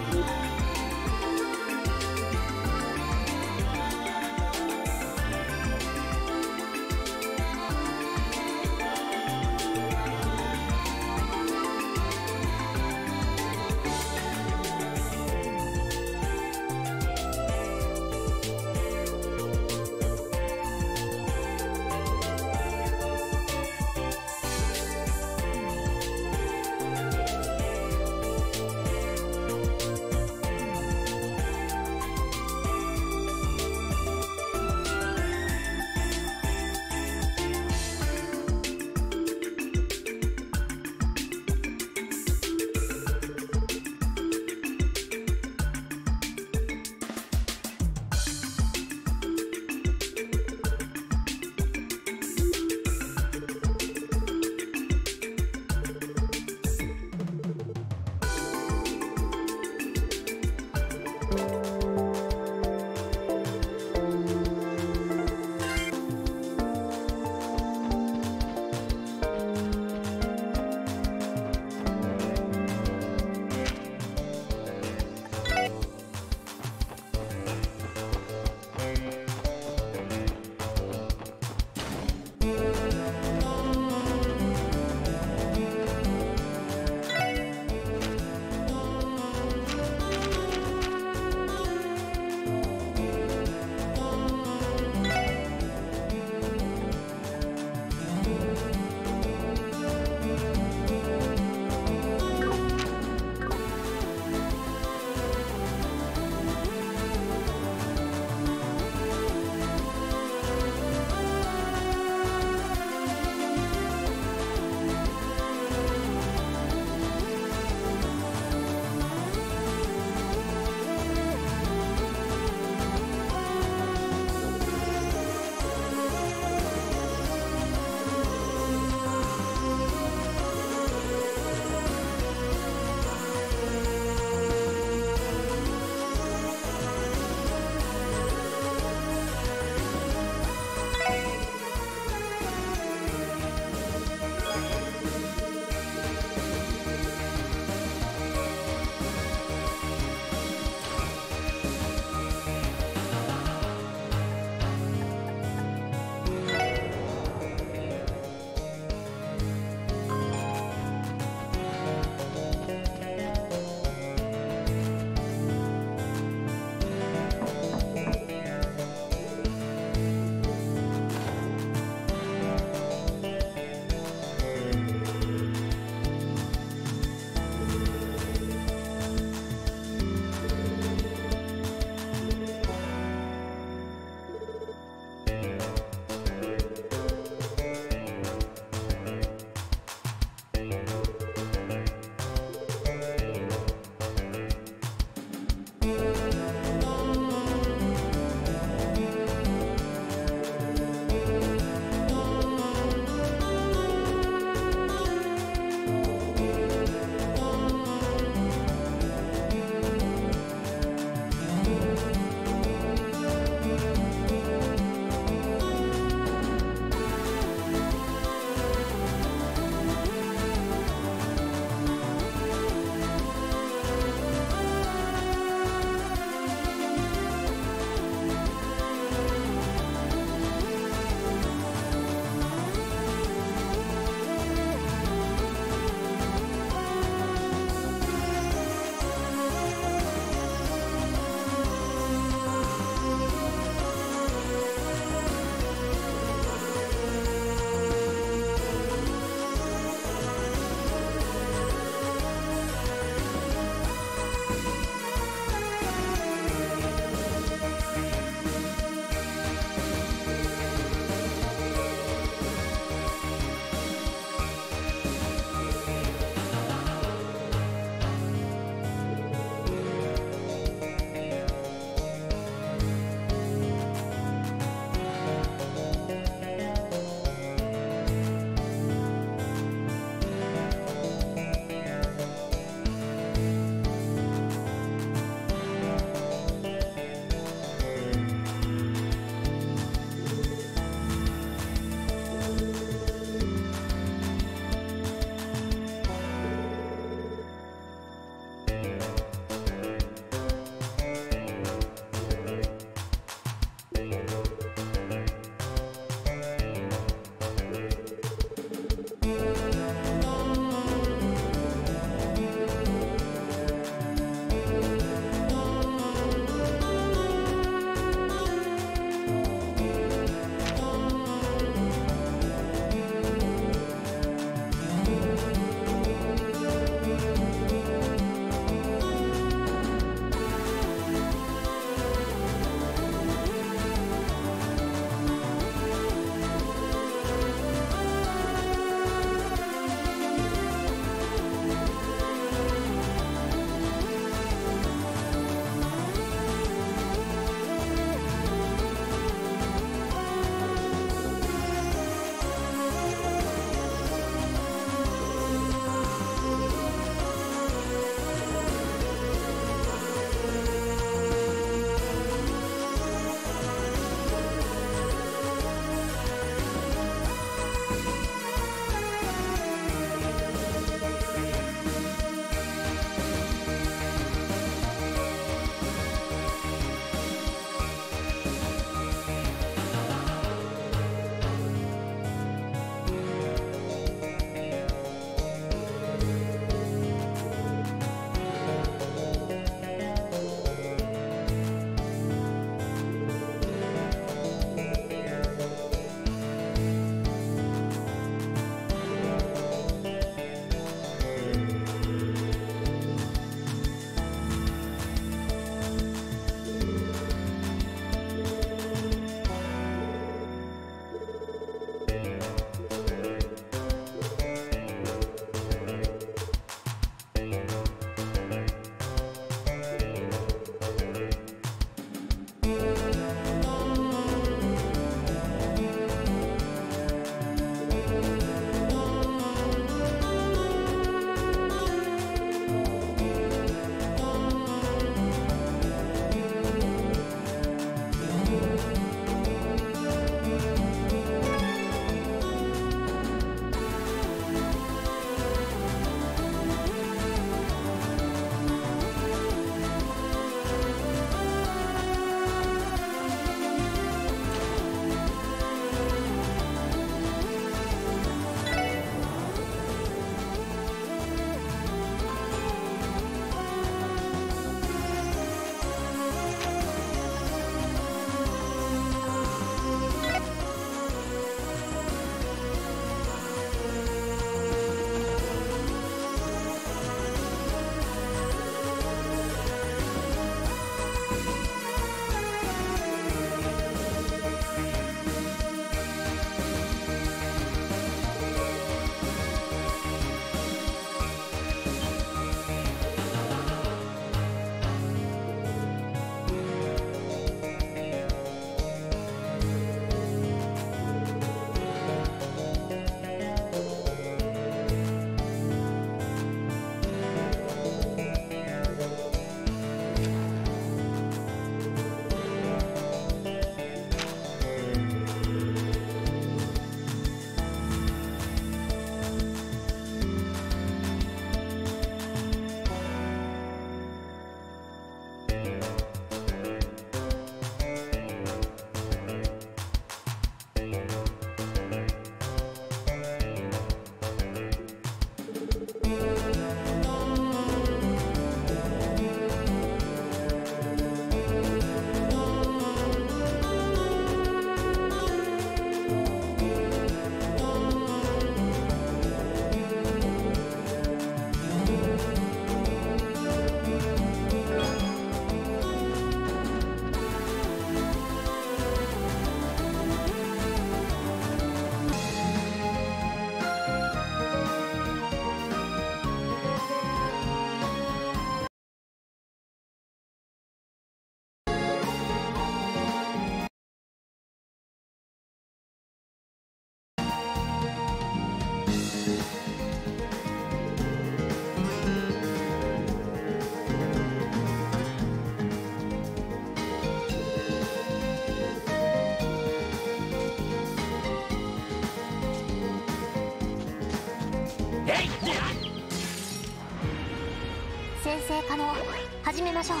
[SPEAKER 2] 可能。始めましょう。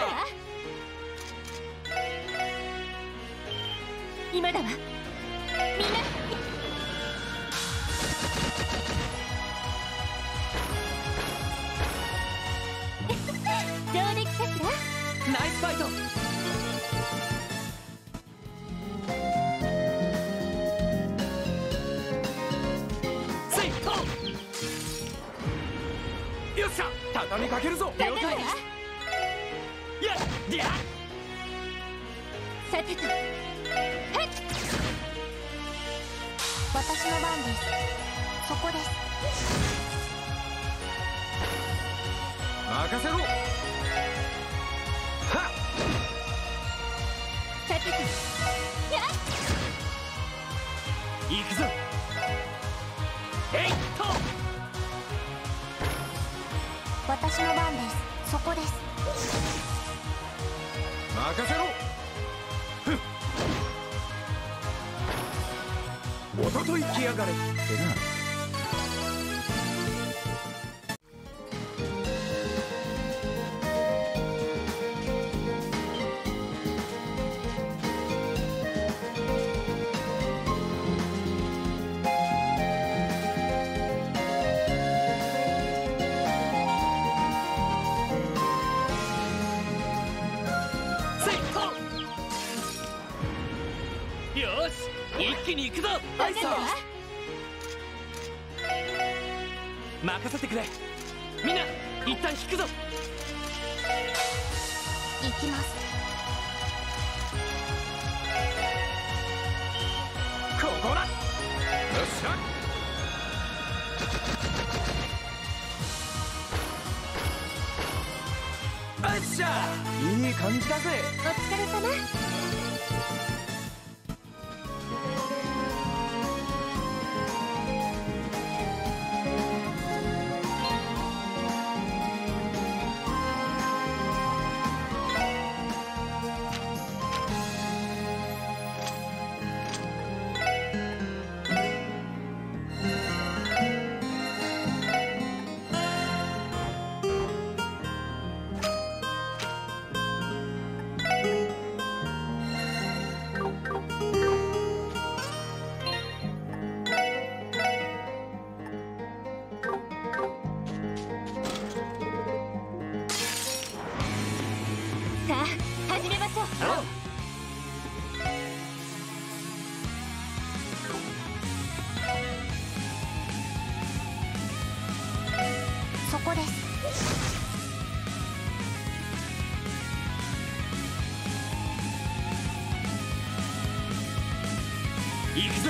[SPEAKER 2] 今だわ。みんな上出来かしら。
[SPEAKER 3] ナイスファイト。
[SPEAKER 5] せいこう。よっしゃ、畳みかけるぞ。
[SPEAKER 2] 了解。
[SPEAKER 5] やりゃ。
[SPEAKER 2] さてと、はい。私の番です。そこです。
[SPEAKER 5] 任せろ。はっ。
[SPEAKER 2] さてと、やっ。
[SPEAKER 5] 行くぞ。えいっと。
[SPEAKER 2] 私の番です。そこです。
[SPEAKER 5] 任せろ。ふっ。おととい来やがれってな。よし、一気に行くぞ。
[SPEAKER 2] わかったわ。
[SPEAKER 5] 任せてくれ。みんな一旦引くぞ。
[SPEAKER 2] 行きます。
[SPEAKER 5] ここだ。よっしゃ。よっしゃ、いい感じだぜ。
[SPEAKER 2] お疲れ様。さあ、始めましょう。そこです。
[SPEAKER 5] 行くぞ。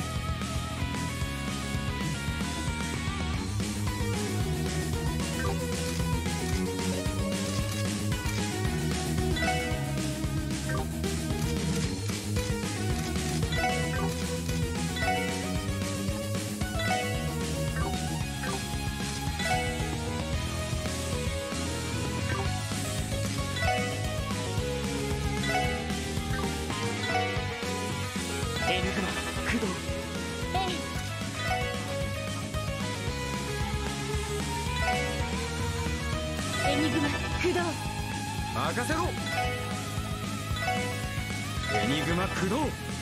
[SPEAKER 5] エヌグマ駆動。
[SPEAKER 2] エニグマ駆動。
[SPEAKER 5] 任せろ。エニグマ駆動。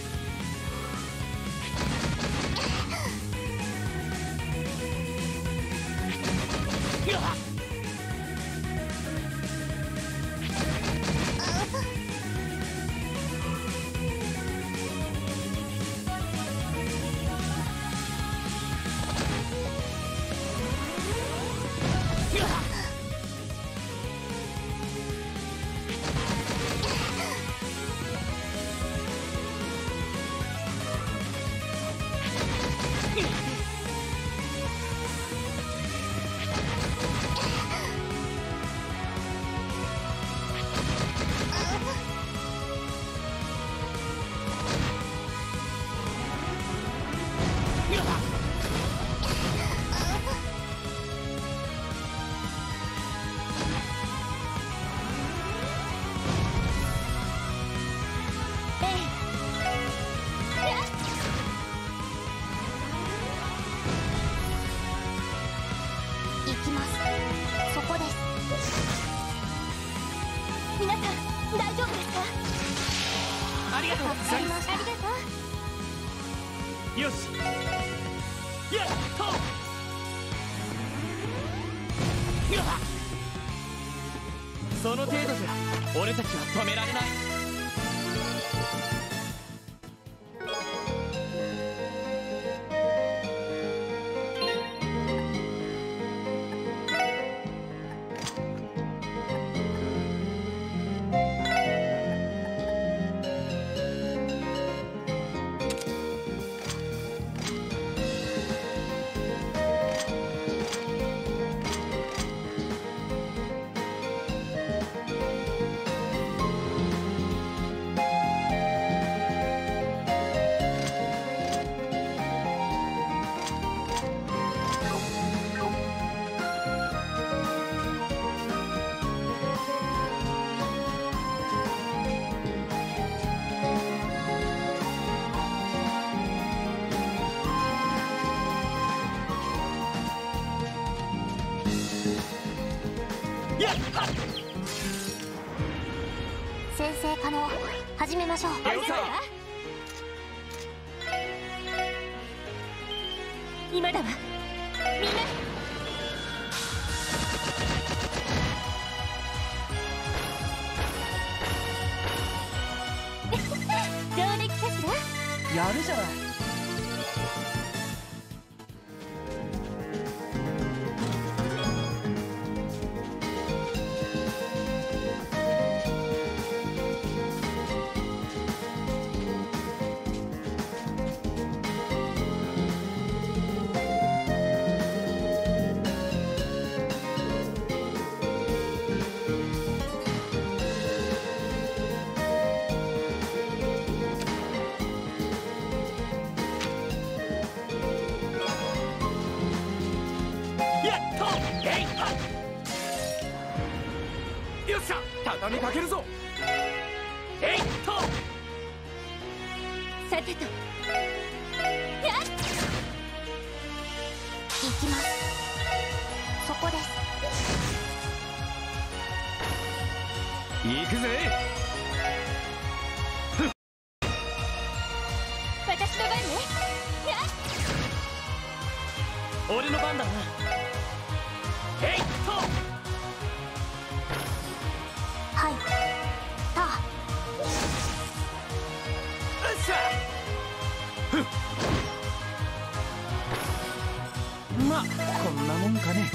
[SPEAKER 5] やっ。 とうございます。
[SPEAKER 2] ありがとう。
[SPEAKER 7] よしやっとその程度じゃ俺たちは止められない。
[SPEAKER 2] 先生可能始めましょう。今だわみんな。上出来かしら。
[SPEAKER 3] やるじゃない。
[SPEAKER 5] よっしゃ畳みかけるぞ。えいっと
[SPEAKER 2] さてとやっ行きます。そこです。
[SPEAKER 5] 行くぜ。
[SPEAKER 2] 私の番ね。やっ
[SPEAKER 7] 俺の番だな。
[SPEAKER 5] えいっと
[SPEAKER 2] はいた。
[SPEAKER 5] よっしゃ。まあこんなもんかね。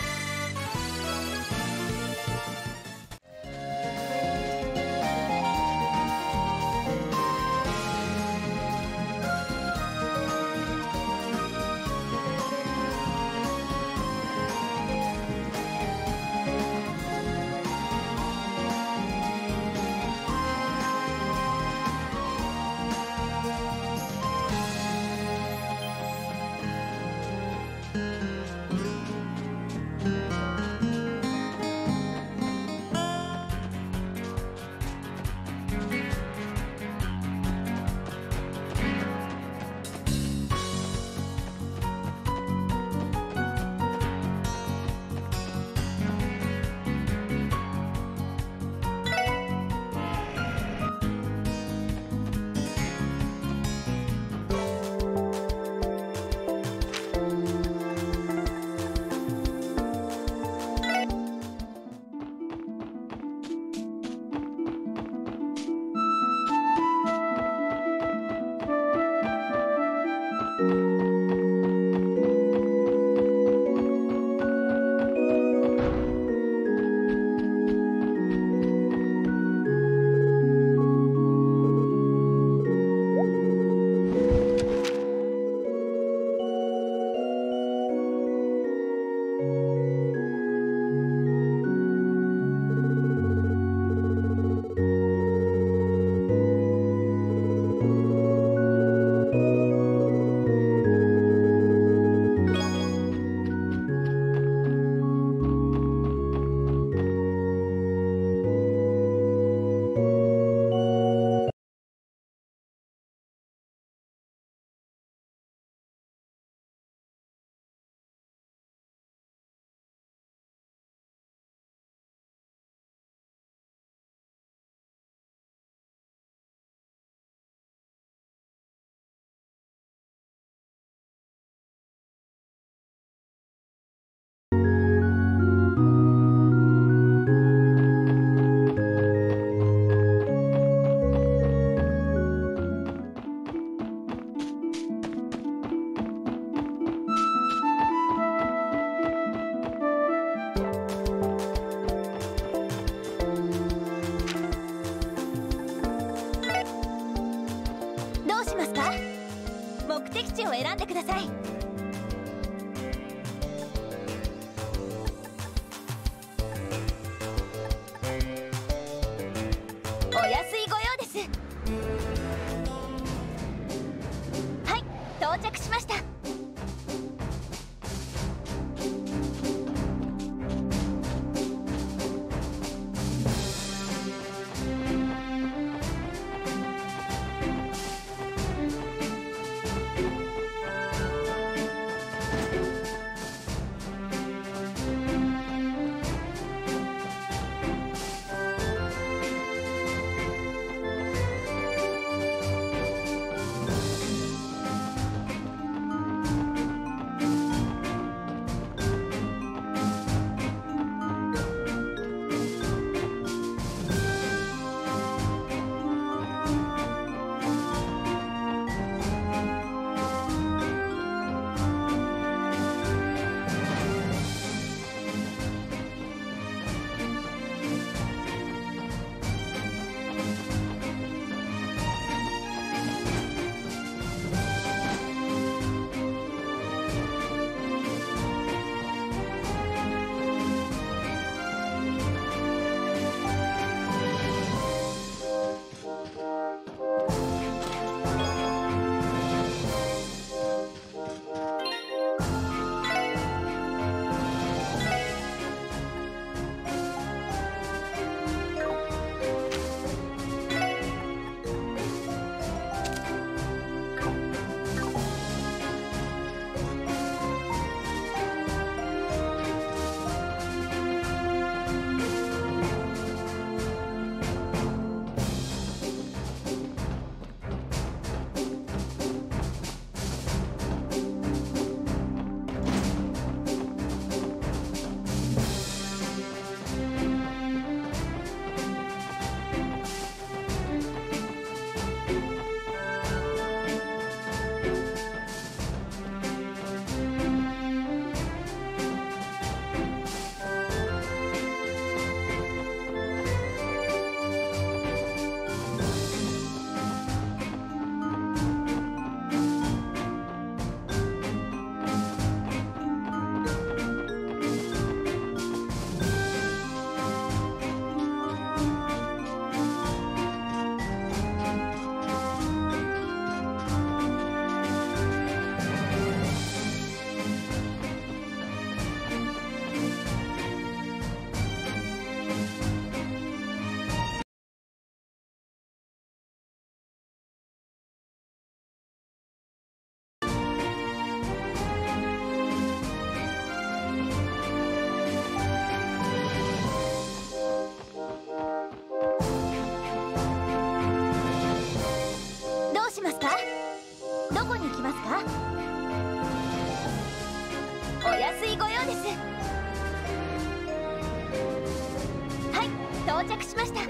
[SPEAKER 2] を選んでください。お安いご用です。はい、到着しました。お安いご用です。はい、到着しました。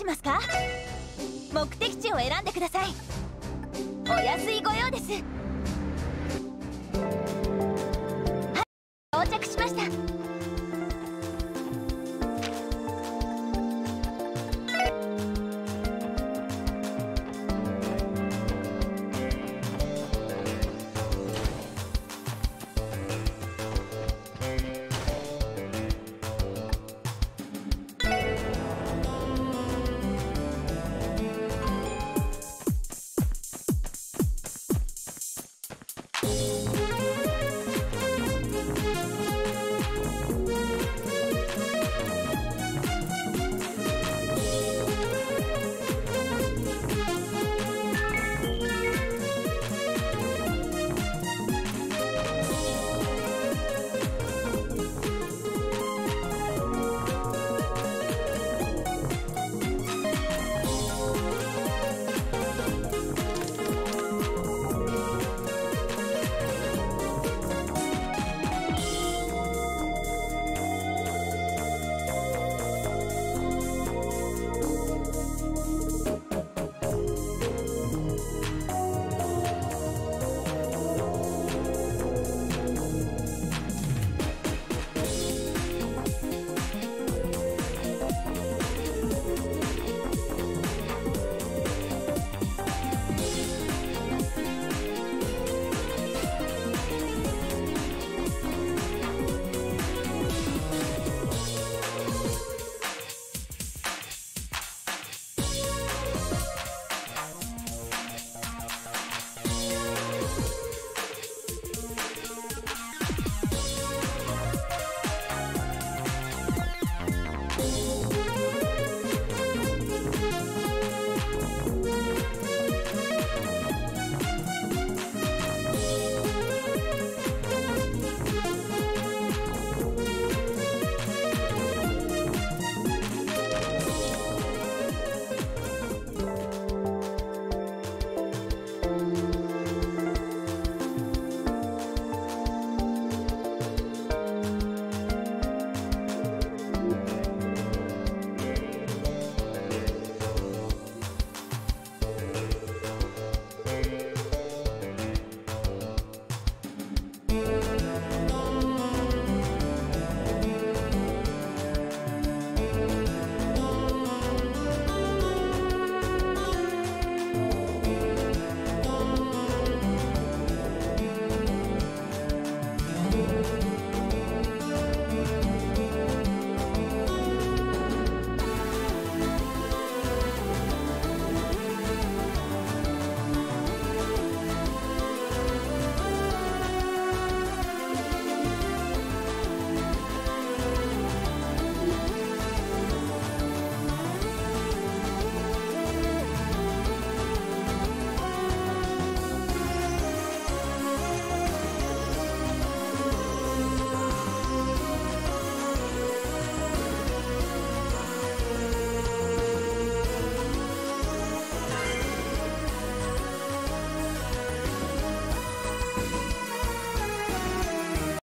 [SPEAKER 2] ますか？目的地を選んでください。お安いご用です。はい、到着しました。